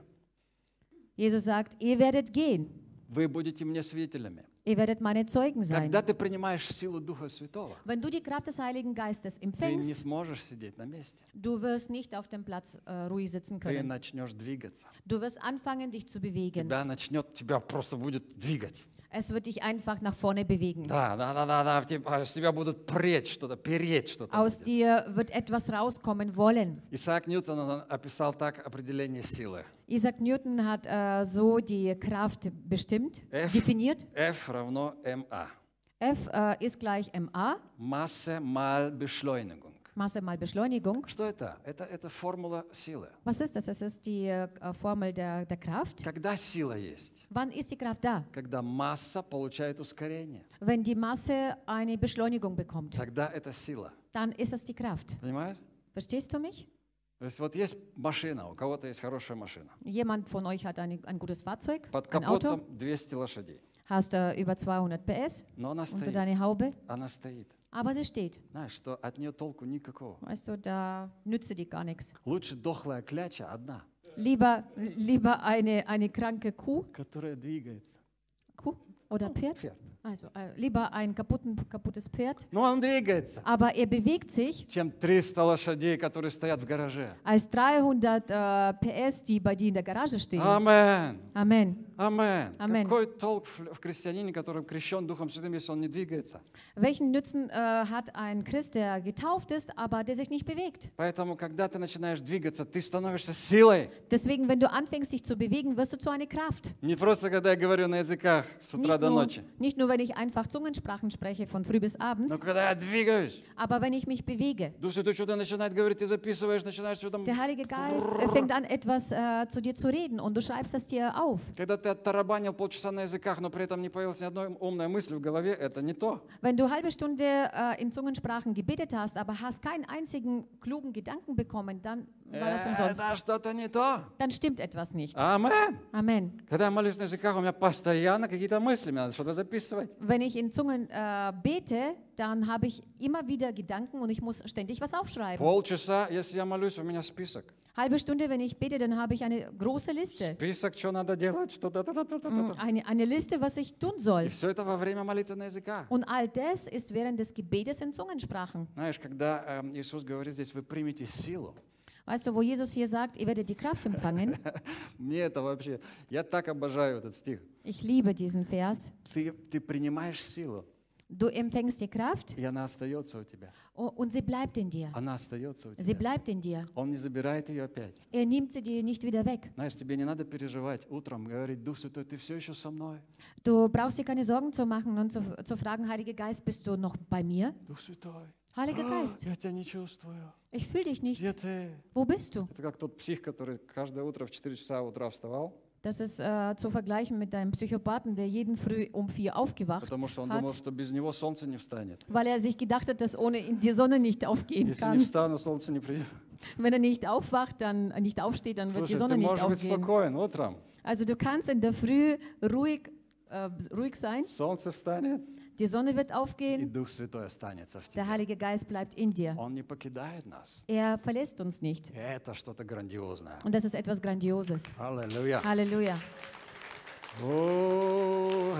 Jesus sagt, ihr werdet gehen, вы будете мне свидетелями. ihr werdet meine Zeugen sein. Когда ты принимаешь силу Духа Святого, Wenn du die Kraft des Heiligen Geistes ты не empfängst, сможешь сидеть на месте. du wirst nicht auf dem Platz äh, ruhig sitzen Ты können. начнешь двигаться. Du wirst anfangen, dich zu bewegen. Тебя начнет, тебя просто будет двигать. Es wird dich einfach nach vorne bewegen. Да, да, да, да, да. в тебя- Из тебя будут преть что-то, переть что-то. Aus будет. dir wird etwas rauskommen wollen. Исаак Ньютон он описал так определение силы. Isaac Newton hat äh, so die Kraft bestimmt, F. definiert. F равно ma. F äh, ist gleich ma, Масса mal Beschleunigung. Masse mal Beschleunigung. Что это? Это, это формула силы. Was ist das? Es ist die äh, Formel der, der Kraft. Когда сила есть? Wann ist die Kraft da? Когда масса получает ускорение. Wenn die Masse eine Beschleunigung bekommt, Тогда это сила. dann ist es die Kraft. Понимаешь? Verstehst du mich? То есть вот есть машина, у кого-то есть хорошая машина. Jemand von euch hat eine, ein gutes Fahrzeug, Под ein Auto, капотом двести лошадей. hast äh, über zweihundert P S Но она unter стоит. deine Haube, Она стоит. aber sie steht. Знаешь, что от нее толку никакого. Weißt du, da nützt dir gar nichts. Лучше дохлая кляча одна, Lieber, lieber eine, eine kranke Kuh, которая двигается. Kuh oder Pferd, Пфerd. also äh, lieber ein kaputten, kaputtes Pferd, Но он двигается, aber er bewegt sich, чем триста лошадей, которые стоят в гараже. als dreihundert äh, P S, die bei dir in der Garage stehen. Амен. Amen. Амен. Амен. Какой толк в в крестьянине, который крещен Духом Святым, если он не двигается? Welchen Nutzen äh, hat ein Christ, der getauft ist, aber der sich nicht bewegt? Поэтому, когда ты начинаешь двигаться, ты становишься силой. Deswegen, wenn du anfängst, dich zu bewegen, wirst du zu einer Kraft. Не просто, когда я говорю на языках с утра Nicht до nur, ночи, nicht nur, wenn ich einfach Zungensprachen spreche, von früh bis abends, но когда я двигаюсь. aber wenn ich mich bewege. Дух Святой что-то начинает говорить, ты записываешь, начинаешь что-то... Der Heilige Geist äh, fängt an, etwas äh, zu dir zu reden und du schreibst es dir auf. Когда ты оттарабанил полчаса на языках, но при этом не появилась ни одной умной мысли в голове, это не то. Wenn du eine halbe Stunde äh, in Zungensprachen gebetet hast, aber hast keinen einzigen klugen Gedanken bekommen, dann war das umsonst. Это что-то не то. Dann stimmt etwas nicht. Амен. Amen. Когда я молюсь на языках, у меня постоянно какие-то мысли, мне надо что-то записывать. Wenn ich in Zungen äh, bete, dann habe ich immer wieder Gedanken und ich muss ständig was aufschreiben. Полчаса, если я молюсь, у меня список. Halbe Stunde, wenn ich bete, dann habe ich eine große Liste. Список, что надо делать, что Mm, Eine, eine Liste, was ich tun И soll. все это во время молитвы на языках. Und all das ist während des Gebetes in Zungensprachen. Знаешь, когда э, Иисус говорит здесь, вы примете силу, Weißt du, wo Jesus hier sagt, ihr werdet die Kraft empfangen? мне это вообще, я так обожаю этот стих. Ich liebe diesen Vers. Ты, ты принимаешь силу, Du empfängst die Kraft и она остается у тебя. o- und sie bleibt in dir. Она остается у Sie тебя. bleibt in dir. Он не забирает ее опять. Er nimmt sie dir nicht wieder weg. Знаешь, тебе не надо переживать утром, говорить, Дух Святой, ты все еще со мной? Du brauchst dir keine Sorgen zu machen und zu, zu fragen, Heiliger Geist, bist du noch bei mir? Дух Святой, Heiliger Geist, я тебя не чувствую. ich fühle dich nicht. Где ты? Wo bist du? Это как тот псих, который каждое утро в четыре часа утра вставал, Das ist äh, zu vergleichen mit einem Psychopathen, der jeden Früh um vier aufgewacht потому что он думал, hat, что без него солнце не встанет. weil er sich gedacht hat, dass ohne ihn die Sonne nicht aufgehen Если не kann. встану, солнце не придет. Wenn er nicht aufwacht, dann äh, nicht aufsteht, dann wird die Слушай, Sonne ты nicht можешь быть aufgehen. спокоен утром. Also du kannst in der Früh ruhig, äh, ruhig sein, Солнце встанет, die Sonne wird и aufgehen, Дух Святой останется в der тебе. Heilige Geist bleibt in dir. Он не покидает нас. Er verlässt uns nicht. И это что-то грандиозное. Und das ist etwas Grandioses. Аллилуйя. Halleluja. О,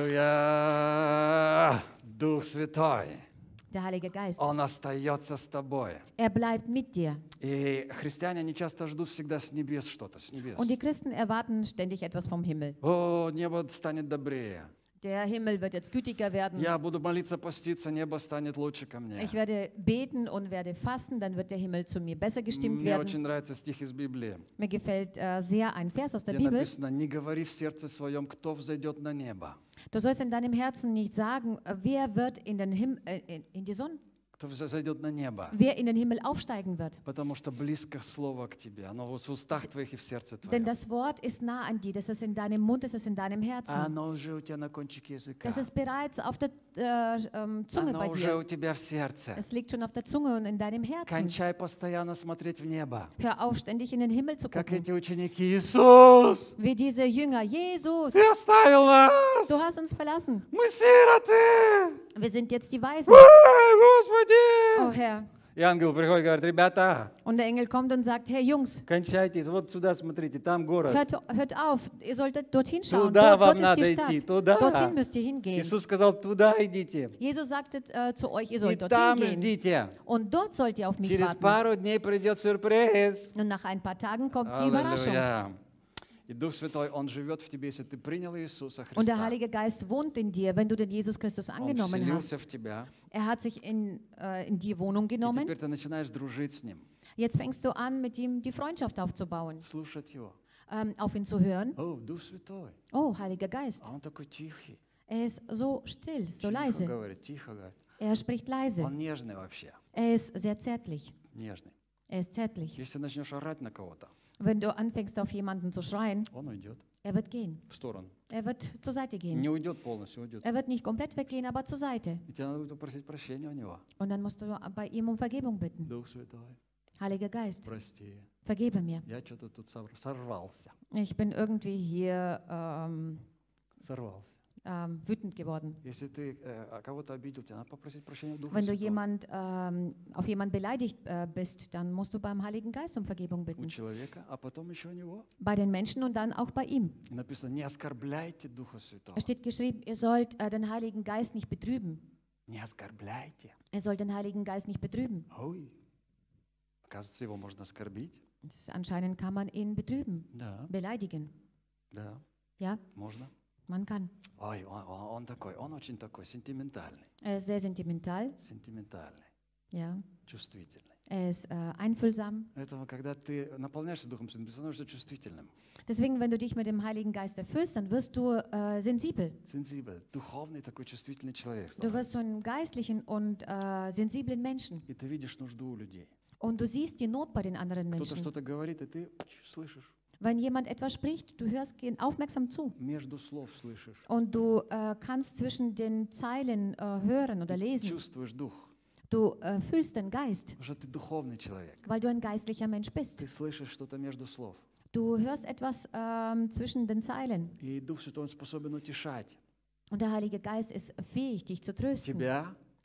аллилуйя. Дух Святой, Der Heilige Geist. Он остается с тобой. Er bleibt mit dir. И христиане, они часто ждут всегда с небес что-то, с небес. Und die Christen erwarten ständig etwas vom Himmel. О, небо станет добрее. Der Himmel wird jetzt gütiger werden. Я буду молиться, поститься, небо станет лучше ко мне. Ich werde beten und werde fasten, dann wird der Himmel zu mir besser gestimmt Мне werden. очень нравится стих из Библии, Mir gefällt äh, sehr ein Vers aus der где Bibel. написано, не говори в сердце своем, кто взойдет на небо. Du sollst in deinem Herzen nicht sagen, äh, wer wird in den, Him äh, in, in die Sonne, Кто взойдет на небо. wer in den Himmel aufsteigen wird. Потому что близко слово к тебе. Оно в устах твоих и в сердце Denn твоем. das Wort ist nah an dir, das ist in deinem Mund, das ist in deinem Herzen. Оно уже у тебя на кончике языка. Das ist bereits auf der äh, ähm, Zunge Оно bei уже dir. у тебя в сердце. Es liegt schon auf der Zunge und in deinem Herzen. Кончай постоянно смотреть в небо. Hör auf, ständig in den Himmel zu Как gucken. эти ученики. Иисус, Wie diese Jünger. Jesus, ты оставил нас. du hast uns verlassen. Мы сироты. Wir sind jetzt die Weisen. Ой, Oh Господи. Herr. И ангел приходит и говорит, ребята, Und der Engel kommt und sagt, hey Jungs, кончайтесь, вот сюда смотрите, там город. hört, hört auf, ihr solltet dorthin schauen. Туда Dort, вам dort ist надо die идти, Stadt. туда. Dorthin müsst ihr hingehen. Иисус сказал, туда идите. Jesus sagte äh, zu euch, ihr И sollt dorthin там gehen. ждите. Und dort sollt ihr auf mich Через warten. пару дней придет сюрприз. Und nach ein paar Tagen kommt die Überraschung. Аллилуйя. И Дух Святой, Он живет в тебе, если ты принял Иисуса Und der Христа. Heilige Geist wohnt in dir, wenn du den Jesus Christus Он angenommen вселился hast. в тебя. Er hat sich in, äh, in die Wohnung И genommen. теперь ты начинаешь дружить с Ним, Jetzt fängst du an, mit ihm die Freundschaft aufzubauen, слушать Его. ähm, auf ihn zu hören. О, Дух Святой. Oh, Heiliger Geist. А Он такой тихий. Er ist so still, so Тихо leise. говорит, тихо говорит. Er spricht leise. Он нежный вообще. Er ist sehr zärtlich. Нежный. Er ist zärtlich. Если начнешь орать на кого-то, Wenn du anfängst, auf jemanden zu schreien, он уйдет er wird gehen. в сторону. Er wird zur Seite gehen. Не уйдет полностью, уйдет. Er wird nicht komplett weggehen, aber zur Seite. И тебе надо будет попросить прощения у Него. Und dann musst du bei ihm um Vergebung bitten. Дух Святой, Heiliger Geist, прости. vergebe mir. Я что-то тут сор- сорвался. Ich bin irgendwie hier ähm, Сорвался. ähm, wütend geworden. Если ты э, кого-то обидел, тебе надо попросить прощения у Духа Wenn du Святого. jemand, ähm, auf jemanden beleidigt äh, bist, dann musst du beim Heiligen Geist um Vergebung У bitten. человека, а потом еще у него. Bei den Menschen und dann auch bei ihm. И написано, не оскорбляйте Духа Святого. Es steht geschrieben, ihr sollt äh, den Heiligen Geist nicht betrüben. Не оскорбляйте. Er soll den Heiligen Geist nicht betrüben. Ой. Оказывается, его можно оскорбить. Das, anscheinend kann man ihn betrüben, Да, beleidigen. да, Ja, можно. man kann. Ой, он, он- он такой, он очень такой сентиментальный. Er ist sehr sentimental, Сентиментальный, ja. чувствительный. Er ist äh, einfühlsam. Поэтому, когда ты наполняешься Духом Святым, ты становишься чувствительным, Deswegen, wenn du dich mit dem Heiligen Geist erfüllst, dann wirst du äh, sensibel. сенсибель, духовный такой чувствительный человек. Du wirst so einen geistlichen und äh, sensiblen Menschen. И ты видишь нужду у людей. Und du siehst die Not bei den anderen Кто-то Menschen. что-то говорит, и ты слышишь, Wenn jemand etwas spricht, du hörst gehen aufmerksam zu. между слов слышишь, Und du äh, kannst zwischen den Zeilen äh, hören oder lesen. чувствуешь дух, Du äh, fühlst den Geist, потому что ты духовный человек. weil du ein geistlicher Mensch bist. Ты слышишь что-то между слов. Du hörst etwas ähm, zwischen den Zeilen. И Дух Святой, Он способен утешать Und der Heilige Geist ist fähig, dich zu trösten. тебя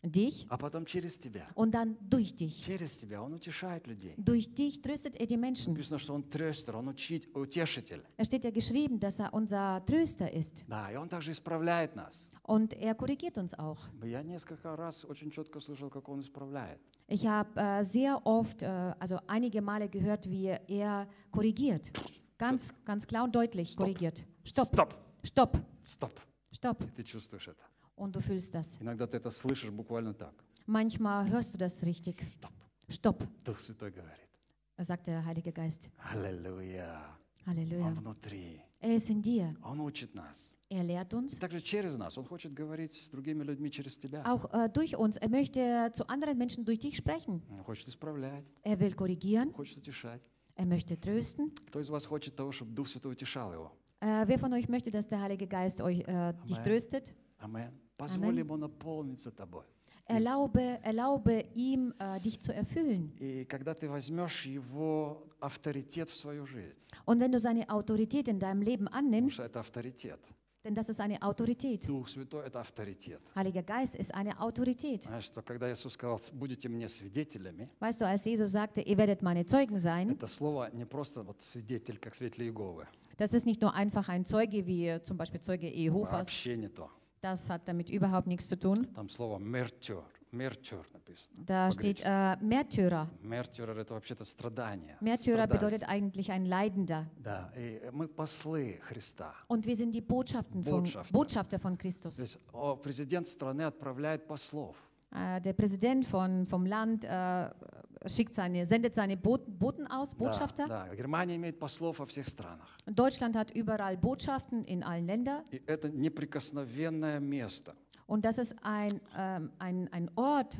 dich а потом через тебя. und dann durch dich. Через тебя Он утешает людей. Durch dich tröstet er die Menschen. Написано, что Он трöster, Он учит, утешитель. Es steht ja geschrieben, dass er unser Tröster ist. Да, и Он также исправляет нас. Und er korrigiert uns auch. Я несколько раз очень четко слышал, как Он исправляет. Ich habe äh, sehr oft, äh, also einige Male gehört, wie er korrigiert. Ganz, ganz klar und deutlich Stopp. korrigiert. Stopp. Стоп, Stopp. стоп. Stopp. И ты чувствуешь это. Und du fühlst das. Иногда ты это слышишь буквально так. Manchmal hörst du das richtig. Стоп. Stopp, Дух Святой говорит. sagt der Heilige Geist. Аллилуйя. Halleluja. Он внутри. Er ist in dir. Он учит нас. Er lehrt uns. Также через нас. Он хочет говорить с другими людьми через тебя. Auch äh, durch uns. Er möchte zu anderen Menschen durch dich sprechen. Он хочет исправлять. Er will korrigieren. Он хочет утешать. Er möchte trösten. Кто из вас хочет того, чтобы Дух Святой утешал его? Äh, wer von euch möchte, dass der Heilige Geist euch, äh, dich Amen. tröstet? Амен. Позволь ему наполниться тобой. Erlaube, erlaube ihm, äh, dich zu erfüllen. И когда ты возьмешь его авторитет в свою жизнь, Und wenn du seine Autorität in deinem Leben потому annimmst, что это авторитет. denn das ist eine Autorität. Дух Святой – это авторитет. Heiliger Geist ist eine Autorität. Знаешь, что когда Иисус сказал, будете мне свидетелями, Weißt du, als Jesus sagte, ihr werdet meine Zeugen sein, это слово не просто вот свидетель, как свидетель Иеговы. das ist nicht nur einfach ein Zeuge, wie äh, zum Beispiel Zeuge Jehovas. Вообще не то. Das hat damit überhaupt nichts zu tun. Там слово «мертер». «Мертер» написано. Da steht по-гречески. äh, Märtyrer. «Мертер» – это вообще-то страдание. Märtyrer страдать. bedeutet eigentlich ein Leidender. Да, и мы послы Христа. Und wir sind die Botschaften von, Botschafter. Botschafter von То Christus. есть о, президент страны отправляет послов. Äh, der Präsident von, vom Land äh, schickt seine, sendet seine Bot, Boten aus, Да, Botschafter. да. Германия имеет послов во всех странах. Deutschland hat überall Botschaften in allen Ländern. И это неприкосновенное место. Und das ist ein, ähm, ein, ein Ort,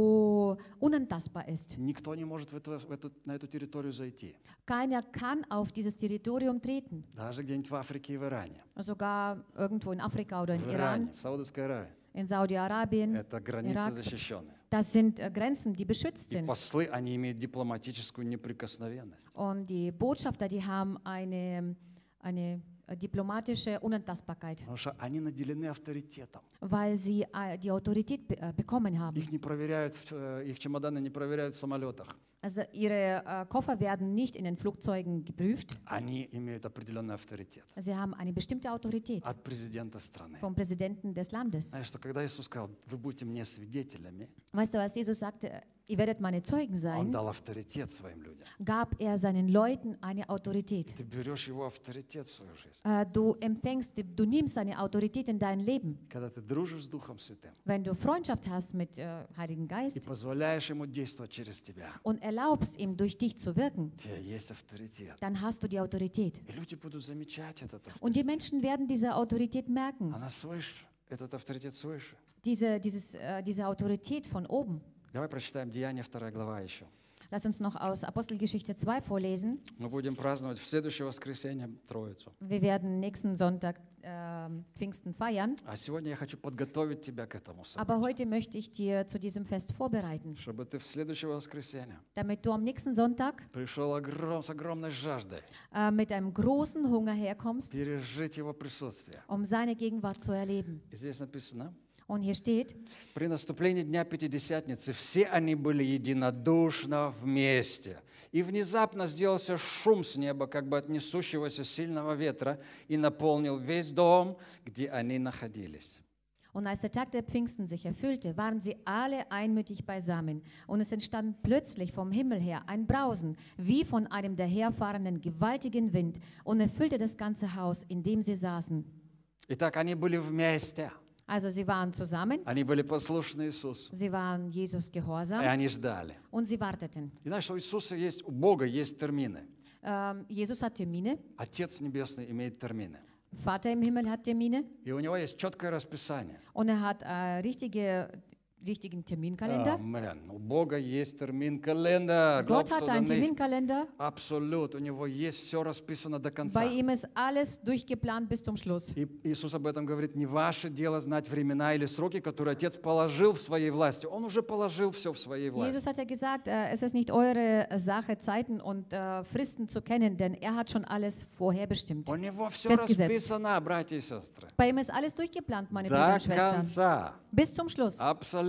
wo unantastbar ist. Никто не может в эту, в эту, на эту территорию зайти. Keiner kann auf dieses Territorium treten. Даже где-нибудь в Африке и в Иране. Sogar irgendwo in Afrika oder in В Iran, Иране, в Саудовской Аравии. in Saudi-Arabien. Это границы Ирак. защищенные. Das sind äh, Grenzen, die beschützt И sind. послы, они имеют дипломатическую неприкосновенность. Und die Botschafter, die haben eine, eine äh, diplomatische Unantastbarkeit, Потому что они наделены авторитетом. weil sie äh, die Autorität be äh, bekommen haben. Их не проверяют, в- э, их чемоданы не проверяют в самолетах. Also ihre äh, Koffer werden nicht in den Flugzeugen geprüft. Они имеют определенный авторитет Sie haben eine bestimmte Autorität от президента страны. vom Präsidenten des Landes. Знаешь, что когда Иисус сказал, вы будете мне свидетелями, Weißt du, als Jesus sagte, ihr werdet meine Zeugen Он sein, дал авторитет своим людям. gab er seinen Leuten eine Autorität. Ты берешь его авторитет в свою жизнь. Äh, Du empfängst, du nimmst seine Autorität in dein Leben. Когда ты дружишь с Духом Святым Wenn du Freundschaft hast mit äh, Heiligen и Geist позволяешь ему действовать через тебя, und erlaubst ihm, durch dich zu wirken, у тебя есть авторитет. dann hast du die Autorität. И люди будут замечать этот Und die авторитет. Menschen werden diese Autorität merken, Она свыше, этот авторитет свыше. diese, dieses, äh, diese Autorität von oben. Давай прочитаем Деяния, вторая глава еще. Lass uns noch aus Apostelgeschichte zwei vorlesen. Мы будем праздновать в следующее воскресенье Троицу. Wir werden nächsten Sonntag ähm, Pfingsten feiern. А сегодня я хочу подготовить тебя к этому Aber событию, heute möchte ich dir zu diesem Fest vorbereiten, чтобы ты в следующее воскресенье damit du am nächsten Sonntag пришел огром, с огромной жаждой äh, mit einem großen Hunger herkommst, пережить его присутствие. um seine Gegenwart zu erleben. И здесь написано, Und hier steht, при наступлении Дня Пятидесятницы все они были единодушно вместе. И внезапно сделался шум с неба, как бы от несущегося сильного ветра, и наполнил весь дом, где они находились. und als der Tag der Pfingsten sich erfüllte, waren sie alle einmütig beisammen. Und es entstand plötzlich vom Himmel her ein Brausen, wie von einem daherfahrenden gewaltigen Wind, und erfüllte das ganze Haus, in dem sie saßen. Итак, они были вместе. Also sie waren zusammen, Они были послушны Иисусу. sie waren Jesus И gehorsam они ждали. und sie warteten. И знаешь, у Иисуса есть, у Бога есть термины. Ähm, Jesus hat Termine, Отец Небесный имеет термины. Vater im Himmel hat Termine И у него есть четкое расписание. und er hat äh, richtige, richtigen Terminkalender. Амен. У Бога есть термин-календар. Gott hat einen Terminkalender. Абсолют. У него есть все расписано до конца. Bei ihm ist alles durchgeplant bis zum Schluss. И Иисус об этом говорит, не ваше дело знать времена или сроки, которые Отец положил в своей власти. Он уже положил все в своей власти. Jesus hat ja gesagt, äh, es ist nicht eure Sache, Zeiten und äh, Fristen zu kennen, denn er hat schon alles vorherbestimmt. У него все Festgesetzt. расписано, братья и сестры. Bei ihm ist alles durchgeplant, meine Brüder До und Schwestern. конца. Bis zum Schluss. Абсолютно.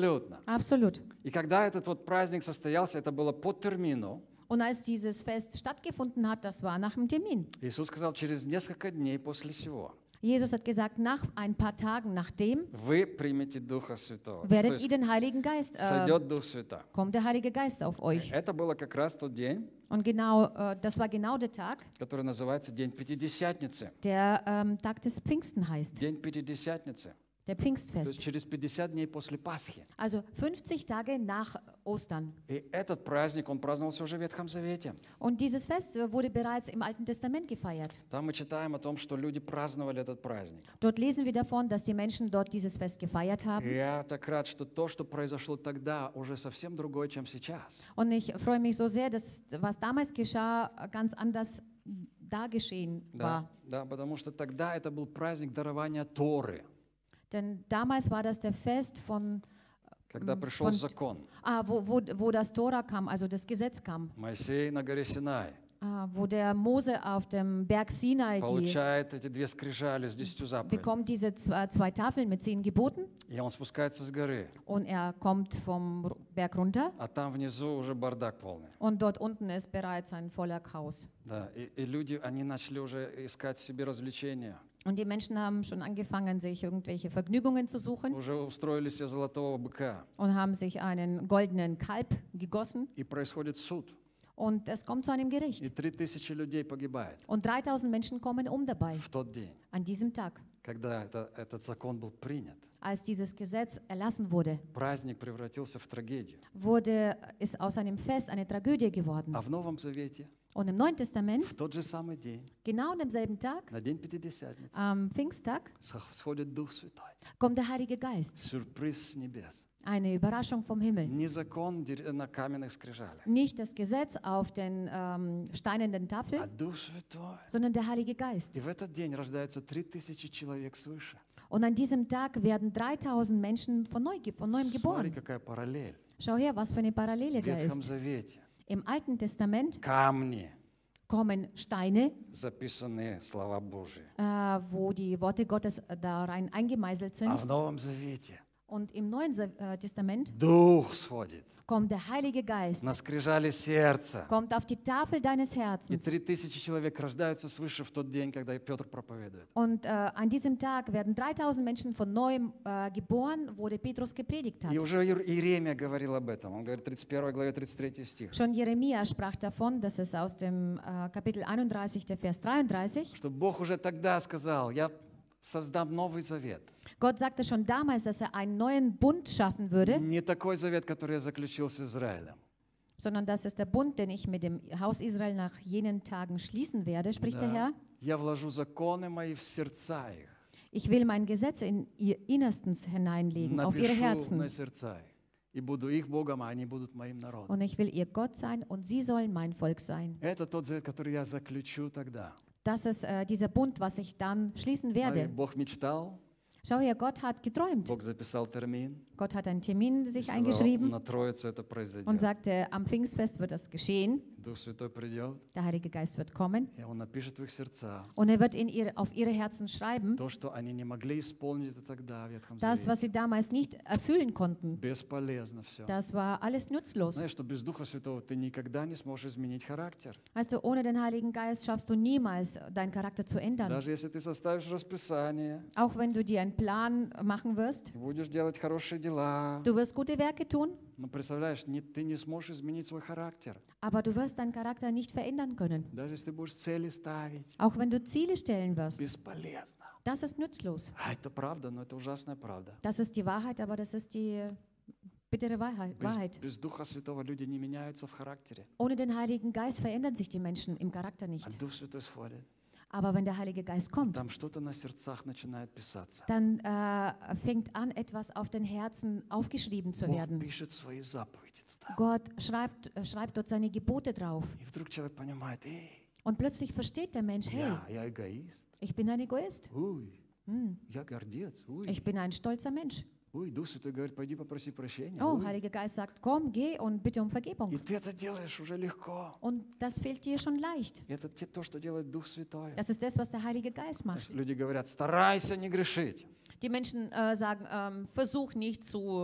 Абсолютно. Absolut. И когда этот вот праздник состоялся, это было по термину, Und als dieses Fest stattgefunden hat, das war nach dem Termin. Иисус сказал, через несколько дней после сего Jesus hat gesagt, nach ein paar Tagen nachdem вы примете Духа Святого. То werdet есть ihr den Heiligen Geist, äh, сойдет Дух Святой. kommt der Heilige Geist auf euch. Это было как раз тот день, Und genau, äh, das war genau der Tag, который называется День Пятидесятницы. der ähm, Tag des Pfingsten heißt, День Пятидесятницы. der То есть Pfingstfest. через пятьдесят дней после Пасхи. Also fünfzig Tage nach Ostern. И этот праздник, он праздновался уже в Ветхом Завете. Und dieses Fest wurde bereits im Alten Testament gefeiert. Там мы читаем о том, что люди праздновали этот праздник. Dort lesen wir davon, dass die Menschen dort dieses Fest gefeiert haben. И я так рад, что то, что произошло тогда, уже совсем другое, чем сейчас. Und ich freue mich so sehr, dass was damals geschah, ganz anders da geschehen Да, war. да, потому что тогда это был праздник дарования Торы, Denn damals war das der Fest von, когда пришел von закон. ah, wo, wo, wo das Tora kam, also das Gesetz kam. Моисей на горе Синай Ah, wo der Mose auf dem Berg Sinai die, получает эти две скрижали с десятью заповедями. bekommt diese zwei, zwei Tafeln mit zehn Geboten И он спускается с горы, und er kommt vom Ru- Berg runter а там внизу уже бардак полный. und dort unten ist bereits ein voller Chaos. Да, и, и люди, они начали уже искать себе развлечения. Und die Menschen haben schon angefangen, sich irgendwelche Vergnügungen zu suchen Уже устроили себе золотого быка. und haben sich einen goldenen Kalb gegossen. И происходит суд. Und es kommt zu einem И Gericht. три тысячи людей погибает Und dreitausend Menschen kommen um dabei в тот день, an diesem Tag, когда это, этот закон был принят. als dieses Gesetz erlassen wurde. Праздник превратился в трагедию. Wurde ist aus einem Fest eine Tragödie geworden. А в Новом Завете, Und im Neuen Testament, в тот же самый день, genau an demselben Tag, на день Пятидесятницы, am Pfingsttag, сходит Дух Святой. kommt der Heilige Geist. Сюрприз с небес. Eine Überraschung vom Himmel. Не закон дер- на каменных скрижалях, Nicht das Gesetz auf den ähm, steinernen а Tafeln, Дух Святой. sondern der Heilige Geist. И в этот день рождаются три тысячи человек свыше. Und an diesem Tag werden dreitausend Menschen von, neu, ge- von neuem Смотри, geboren. какая параллель. Schau her, was für eine Parallele В da Ветхом ist. Завете Im Alten Testament камни, kommen Steine, записанные слова Божьи. äh, wo die Worte Gottes äh, da rein eingemeißelt А sind. в Новом Завете Und im Neuen Se- äh, Testament Дух сходит kommt der Heilige Geist, на скрижали сердца. kommt auf die Tafel deines И Herzens. три тысячи человек рождаются свыше в тот день, когда Петр проповедует. Und äh, an diesem Tag werden dreitausend Menschen von neuem äh, geboren, wo der Petrus gepredigt hat. И уже Иер- Иеремия говорил об этом. Он говорит в тридцать первой главе тридцать третий стих, Schon Jeremia sprach davon, das ist aus dem äh, Kapitel einunddreißig, der Vers dreiunddreißig. что Бог уже тогда сказал, я создам новый завет. Gott sagte schon damals, dass er einen neuen Bund schaffen würde, Не такой завет, который я заключил с Израилем. sondern das ist der Bund, den ich mit dem Haus Israel nach jenen Tagen schließen werde, spricht der Herr. Я вложу законы мои в сердца их. Ich will mein Gesetz in ihr Innerstens hineinlegen, auf ihre Напишу Herzen. на сердца их. И буду их Богом, а они будут моим народом. Und ich will ihr Gott sein und sie sollen mein Volk sein. Это тот завет, который я заключу тогда. Das ist äh, dieser Bund, was ich dann schließen Смотри, werde. Бог мечтал, Schau her, Gott hat geträumt. Бог записал термин, Gott hat einen Termin и sich сказал, eingeschrieben на Троицу это und произойдет. sagte, am Pfingstfest wird das geschehen. Дух Святой придет, Der Heilige Geist wird kommen и Он напишет в их сердца und er wird in ihr, auf ihre Herzen schreiben, то, что они не могли исполнить это тогда в Ветхом das, Завете. was sie damals nicht erfüllen konnten. Бесполезно все. Das war alles nutzlos. Знаешь, что без Духа Святого ты никогда не сможешь изменить характер. Weißt du, ohne den Heiligen Geist schaffst du niemals, deinen Charakter zu ändern. Даже если ты составишь расписание, Auch wenn du dir einen Plan machen wirst, будешь делать хорошие дела, du wirst gute Werke tun, но представляешь, не, ты не сможешь изменить свой характер. aber du wirst deinen Charakter nicht verändern können. Даже если ты будешь цели ставить, Auch wenn du Ziele stellen wirst. бесполезно. Das ist nutzlos. А это правда, но это ужасная правда. Das ist die Wahrheit, aber das ist die bittere Wahrheit. Без, Wahrheit. без Духа Святого люди не меняются в характере. Ohne den Heiligen Geist verändern sich die Menschen im Charakter А nicht. Дух Святой сходит. Aber wenn der Heilige Geist kommt, Там что-то на сердцах начинает писаться. dann äh, fängt an, etwas auf den Herzen aufgeschrieben zu Бог werden. пишет свои заповеди туда. Gott schreibt, äh, schreibt dort seine Gebote drauf. И вдруг человек понимает, эй, Und plötzlich versteht der Mensch, hey, я, я эгоист. ich bin ein Egoist. Уй, Hm, я гордец. Уй, ich bin ein stolzer Mensch. уй, Дух Святой говорит, пойди попроси прощения. Oh, Уй. Heiliger Geist sagt, komm, geh und bitte um И Vergebung. ты это делаешь уже легко. Und das fällt dir schon leicht. И это те- то, что делает Дух Святой. Das ist das, was der Heilige Geist macht. Люди говорят, старайся не грешить. Die Menschen äh, sagen, ähm, versuch nicht zu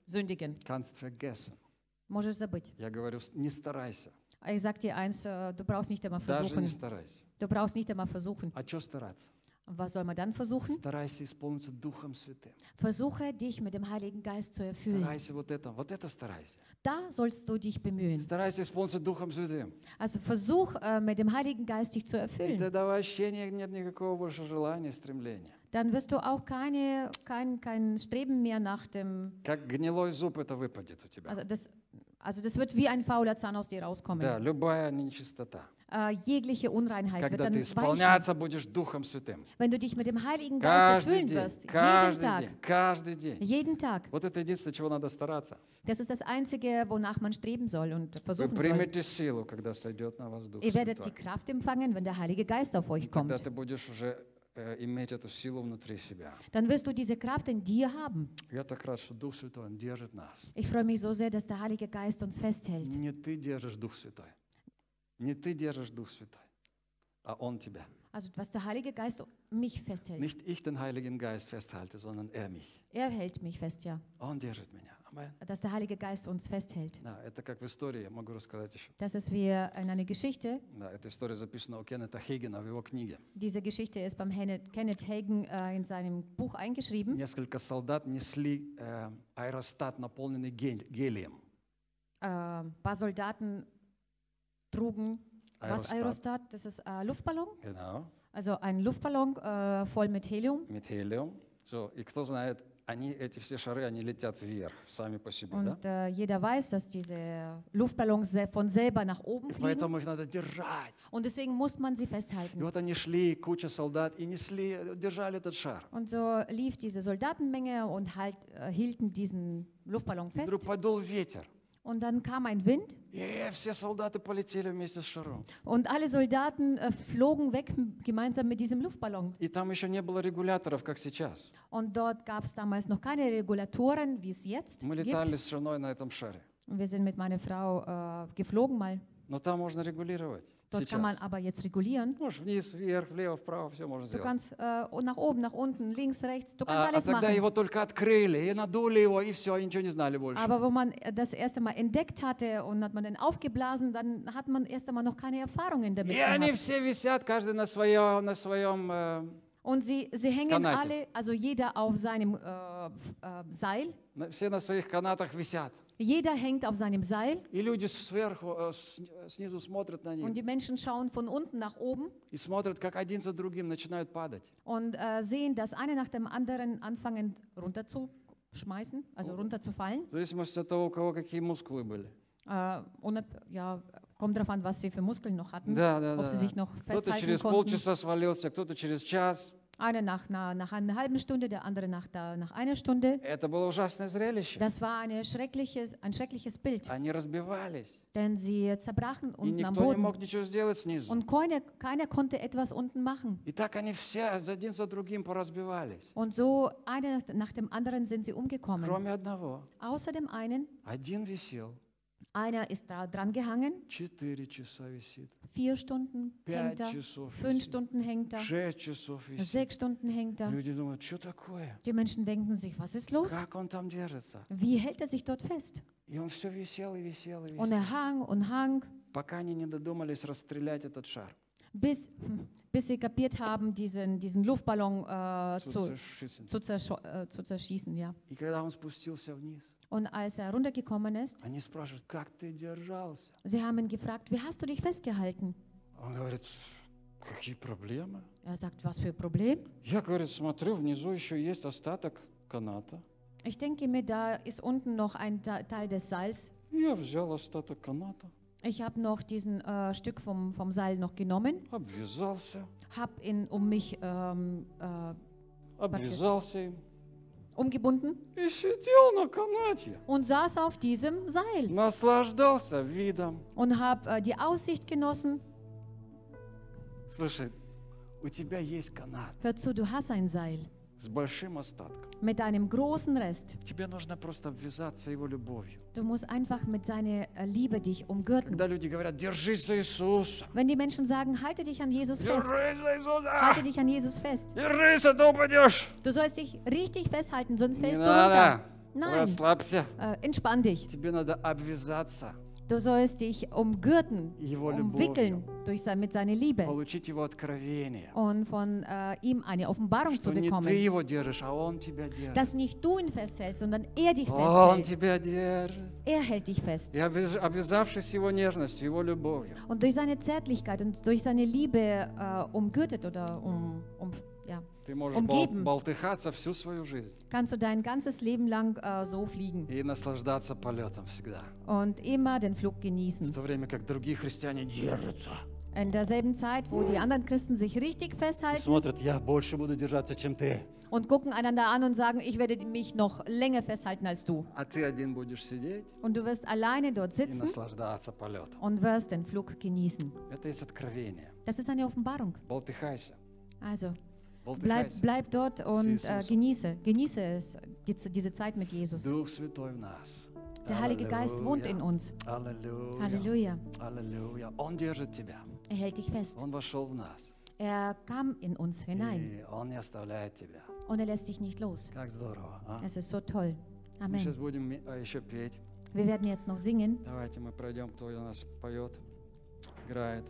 sündigen. Kannst vergessen. Можешь забыть. Я говорю, не старайся. А Ich sag dir eins, äh, du brauchst nicht einmal Даже versuchen. не старайся. Du brauchst nicht einmal versuchen. А что стараться? Und was soll man dann versuchen? Старайся исполниться Духом Святым. Versuche dich mit dem Heiligen Geist zu erfüllen. Старайся вот это, вот это старайся. Da sollst du dich bemühen. Старайся исполниться Духом Святым. Also versuch äh, mit dem Heiligen Geist dich zu И erfüllen. тогда вообще не- нет никакого больше желания, стремления. Dann wirst du auch keine, kein, kein Streben mehr nach dem. Как гнилой зуб это выпадет у тебя. Also das, also das wird wie ein fauler Zahn aus dir rauskommen. Да, любая нечистота. Äh, jegliche Unreinheit wird Когда dann ты weichen, исполняться будешь Духом Святым. wenn du dich mit dem Heiligen Geist Каждый erfüllen день, wirst. Jeden каждый Tag. день, каждый день. Jeden Tag. Вот это единственное, чего надо стараться. Das ist das Einzige, wonach man streben soll und Вы versuchen soll. примете силу, когда сойдет на вас Дух Ihr werdet die Святой. Kraft empfangen, wenn der Heilige Geist auf euch Тогда kommt. ты будешь уже э, иметь эту силу внутри себя. Dann wirst du diese Kraft in dir haben. Я так рад, что Дух Святой, Он держит нас. Ich freue mich so sehr, dass der Heilige Geist uns festhält. Не ты держишь Дух Святой. Не ты держишь Дух Святой, а Он тебя. Also was der Heilige Geist mich festhält. Nicht ich den Heiligen Geist festhalte, sondern er mich. Er hält mich fest, ja. Он держит меня. Amen. Dass der Heilige Geist uns festhält. Да, это как в истории, я могу рассказать еще. Das ist wie in einer Geschichte. Да, эта история записана у Кеннета Хейгена в его книге. Diese Geschichte ist beim Kenneth Kenneth Hagin äh, in seinem Buch eingeschrieben. Несколько солдат несли э, аэростат, наполненный гель- гелием. Äh, ein paar Soldaten trugen was Aerostat? Das ist äh, Luftballon. Genau, Also ein Luftballon äh, voll mit Helium. mit Helium. So, и кто знает, они, эти все шары, они летят вверх, сами по себе, да? Und äh, jeder weiß, dass diese Luftballons se- von selber nach oben И fliegen. поэтому их надо держать. Und deswegen muss man sie И festhalten. вот они шли, куча солдат, и несли, держали этот шар. Und so lief diese Soldatenmenge und halt, äh, hielten diesen Luftballon И вдруг fest. подул ветер, Und dann kam ein Wind и все солдаты полетели вместе с шаром. und alle Soldaten äh, flogen weg m- gemeinsam mit diesem Luftballon. И там еще не было регуляторов, как сейчас. Und dort gab es damals noch keine Regulatoren, wie es jetzt Мы gibt. летали с женой на этом шаре. Und wir sind mit meiner Frau äh, geflogen mal. Но там можно регулировать Dort kann сейчас. man aber jetzt regulieren. Можешь вниз, вверх, влево, вправо, все можно Du сделать. kannst äh, und nach oben, nach unten, links, rechts, du kannst А, а alles тогда machen. его только открыли, и надули его, и все, и ничего не знали больше. Aber wo man das erste Mal entdeckt hatte und hat man den aufgeblasen, dann hat man erst einmal noch keine Erfahrungen damit И они gehabt. все висят, каждый на своем, на своем э, Und sie, sie hängen Kanate. alle, also jeder auf seinem äh, f- äh, Seil. на- все на своих канатах висят. Jeder hängt auf seinem Seil И люди сверху, э, с- снизу смотрят на них. und die Menschen schauen von unten nach oben И смотрят, как один за другим начинают падать. und äh, sehen, dass eine nach dem anderen anfangen runterzuschmeißen, also runterzufallen. В зависимости от того, у кого какие мускулы были. Äh, und, ja, kommt darauf an, was sie für Muskeln noch hatten, Да, да, ob да. sie sich noch Кто-то festhalten через konnten. полчаса свалился, кто-то через час. Einer nach, nach, nach einer halben Stunde, der andere nach, da, nach einer Stunde. Это было ужасное зрелище. Das war eine schreckliches, ein schreckliches Bild, Они разбивались. denn sie zerbrachen И unten am никто не Boden мог ничего сделать снизу. und keiner, keiner konnte etwas unten machen. И так они все один за другим поразбивались. Und so einer nach- nach dem anderen sind sie umgekommen. Кроме одного. Außer dem einen, Один висел. einer ist da dran gehangen, Четыре часа висит. vier Stunden hängt Пять er, часов fünf висит. Stunden hängt er, Шесть часов висит. sechs Stunden hängt er. Люди думают, что такое? Die Menschen denken sich, was ist los? Как он там держится? Wie hält er sich dort fest? И он все висел и висел и Und висел. er hang und hang, Пока они не додумались расстрелять этот шар. bis, bis sie kapiert haben, diesen, diesen Luftballon äh, Zu zu, zerschießen. zu, zerscho- äh, zu zerschießen. Ja. И когда он спустился вниз, Und als er runtergekommen ist, они спрашивают, как ты держался? sie haben ihn gefragt, wie hast du dich festgehalten? Он говорит, какие проблемы? Er sagt, was für ein Problem? Я, говорит, смотрю, внизу еще есть остаток каната. Ich denke mir, da ist unten noch ein Te- Teil des Seils. Я взял остаток каната, Ich habe noch diesen äh, Stück vom, vom Seil noch genommen, обвязался, habe ihn um mich ähm, äh, обвязался им umgebunden и сидел на канате. und saß auf diesem Seil Наслаждался видом. und habe äh, die Aussicht genossen. Слушай, у тебя есть канат Hör zu, du hast ein Seil с большим остатком. mit einem großen Rest. Тебе нужно просто обвязаться его любовью. Du musst einfach mit seiner äh, Liebe dich umgürten. Когда люди говорят, держись за Иисуса, Wenn die Menschen sagen, halte dich an Jesus fest, держись за Иисуса, halte dich an Jesus fest. держись, а то упадешь. Du sollst dich richtig festhalten, sonst Не fällst du runter. надо. Nein, Расслабься. äh, entspann dich. Тебе надо обвязаться Du sollst dich umgürten, Его umwickeln любовью, durch sein, mit seiner Liebe получить Его откровение. und von äh, ihm eine Offenbarung zu Что не ты bekommen. Его держишь, а Он тебя держит. Dass nicht du ihn festhältst, sondern er dich Он festhält. тебя держит. Er hält dich fest. И обвяз- обвязавшись Его нежностью, Его любовью, Und durch seine Zärtlichkeit und durch seine Liebe äh, umgürtet oder um, um, ja, ты можешь бол- umgeben, болтыхаться всю свою жизнь kannst du dein ganzes Leben lang äh, so fliegen и наслаждаться полетом всегда. und immer den Flug В genießen. то время как другие христиане держатся. In derselben Zeit, wo die anderen Christen sich richtig И festhalten смотрят, я больше буду держаться, чем ты. und gucken einander an und sagen, ich werde mich noch länger festhalten als du. А ты один будешь сидеть Und du wirst alleine dort и sitzen наслаждаться полетом. und wirst den Flug genießen. Это есть откровение. Das ist eine Offenbarung. Болтыхайся. Also bleib, Болтыхайся. bleib dort und äh, Jesus. genieße, genieße es, die, diese Zeit mit Jesus. Дух Святой в нас. Der Heilige Geist wohnt in uns. Аллилуйя. Halleluja. Аллилуйя. Он держит тебя. Er hält dich fest. Он вошел в нас. Er kam in uns hinein И Он не оставляет тебя. und er lässt dich nicht los. Как здорово. А? Es ist so toll. Мы сейчас Amen. будем ме- а, еще петь. Wir werden jetzt noch singen. Давайте мы пройдем, кто у нас поет, играет.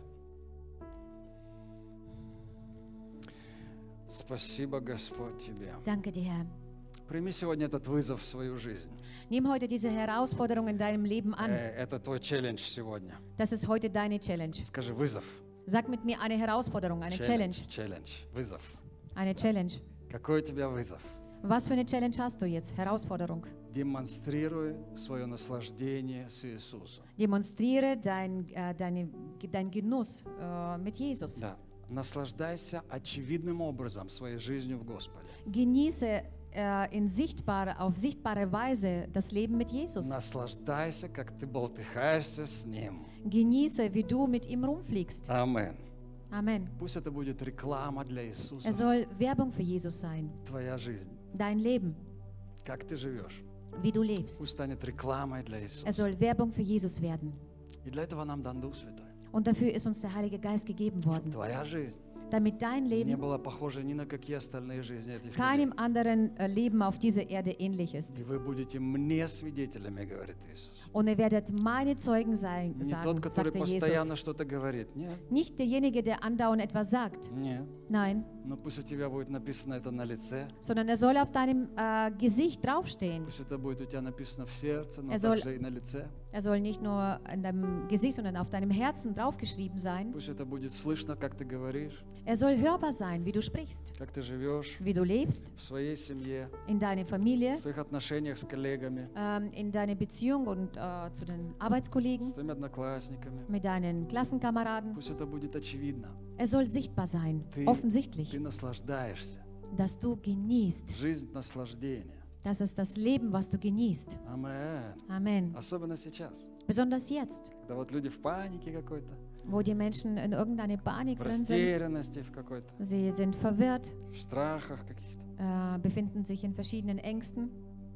Спасибо, Господь, Тебе. Danke dir, Herr. Прими сегодня этот вызов в свою жизнь. Nimm heute diese Herausforderung in deinem Leben Э, an. Это твой челлендж сегодня. Das ist heute deine Challenge. Скажи вызов. Sag mit mir eine Herausforderung, eine Challenge. Челлендж. Вызов. Eine Challenge. Какой у тебя вызов? Was für eine Challenge hast du jetzt? Herausforderung. Демонстрируй свое наслаждение с Иисусом. Demonstriere dein, äh, deine, dein Genuss äh, mit Jesus. Да. Наслаждайся очевидным образом своей жизнью в Господе. Genieße äh, in sichtbare, auf sichtbare Weise das Leben mit Jesus. Наслаждайся, как ты болтыхаешься с Ним. Genieße, wie du mit ihm rumfliegst. Амен. Amen. Пусть это будет реклама для Es Иисуса. soll Werbung für Jesus sein. Твоя жизнь. Dein Leben, Как ты живешь. wie du lebst. Пусть станет рекламой для Es Иисуса. soll Werbung für Jesus werden. И для этого нам дан Дух Святой. Und dafür ist uns der Heilige Geist gegeben worden. Твоя жизнь Damit dein не Leben была похожа ни на какие остальные жизни этих людей. keinem anderen äh, Leben auf dieser Erde ähnlich ist. И вы будете мне свидетелями, говорит Иисус. Und ihr werdet meine Zeugen sein, Не sagen, тот, который sagte постоянно Jesus. что-то говорит. Нет, Nicht derjenige, der andauernd etwas sagt. нет. Nein, Но пусть у тебя будет написано это на лице. sondern er soll auf deinem äh, Gesicht draufstehen. Пусть это будет у тебя написано в сердце, но Er soll- также и на лице. Er soll nicht nur in deinem Gesicht, sondern auf deinem Herzen draufgeschrieben sein. Пусть это будет слышно, как ты говоришь, Er soll hörbar sein, wie du sprichst, как ты живешь wie du lebst, в своей семье, in deiner Familie, в своих отношениях с коллегами, ähm, in deiner Beziehung und äh, zu den с Arbeitskollegen, твоими одноклассниками. mit deinen Klassenkameraden. Пусть это будет очевидно. Es soll sichtbar sein, Ты, offensichtlich, ты наслаждаешься. dass du genießt. Жизнь наслаждения. Das ist das Leben, was du genießt. Амен. Amen. Особенно сейчас, Besonders jetzt, когда вот люди в панике какой-то, wo die Menschen in irgendeiner Panik в drin sind. растерянности в какой-то, Sie sind verwirrt, в страхах каких-то. äh, befinden sich in verschiedenen Ängsten.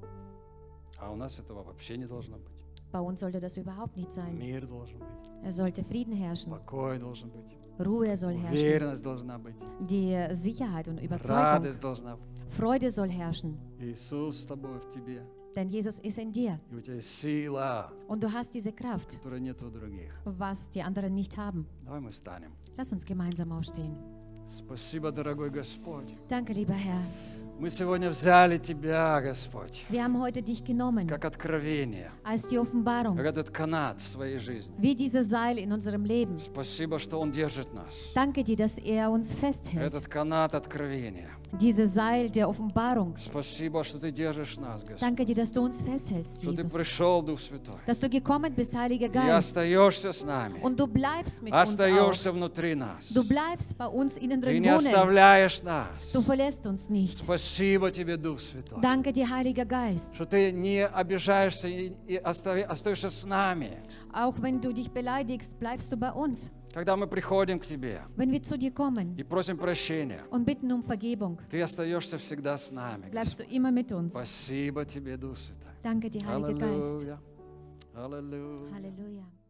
А у нас этого вообще не должно быть. Bei uns sollte das überhaupt nicht sein. Мир должен быть, Es sollte Frieden herrschen, покой должен быть, Ruhe soll herrschen, уверенность должна быть, die Sicherheit und Überzeugung, радость должна быть. Freude soll herrschen. Иисус с тобой, в тебе. Denn Jesus ist in dir И у тебя есть сила, und du hast diese Kraft, которой нет у других. was die anderen nicht haben. Давай мы встанем. Lass uns gemeinsam aufstehen. Спасибо, дорогой Господь. Danke, lieber Herr. Мы сегодня взяли Тебя, Господь, Wir haben heute dich genommen как откровение, als die Offenbarung, как этот канат в своей жизни. wie dieses Seil in unserem Leben. Спасибо, что Он держит нас. Danke dir, dass er uns festhält. Этот канат откровения. Dieses Seil der Offenbarung. Спасибо, что Ты держишь нас, Господь. Danke dir, dass du uns festhältst, Что Ты Jesus. пришел, Дух Святой. Dass du gekommen bist, Heiliger И Geist. остаешься с нами. Und du bleibst mit uns auch. Остаешься внутри нас. Du bleibst bei uns innen Ты drin не wohnen. оставляешь нас. Du verlässt uns nicht. Спасибо Тебе, Дух Святой. Danke dir, Heiliger Geist. Что Ты не обижаешься и и остави- остаешься с нами. Auch wenn du dich beleidigst, bleibst du bei uns. Когда мы приходим к Тебе Wenn wir zu dir kommen и просим прощения, und bitten um Vergebung, Ты остаешься всегда с нами. bleibst Господь. du immer mit uns. Спасибо Тебе, Дух Святой. Danke dir, Heiliger Geist. Аллилуйя. Аллилуйя. Halleluja.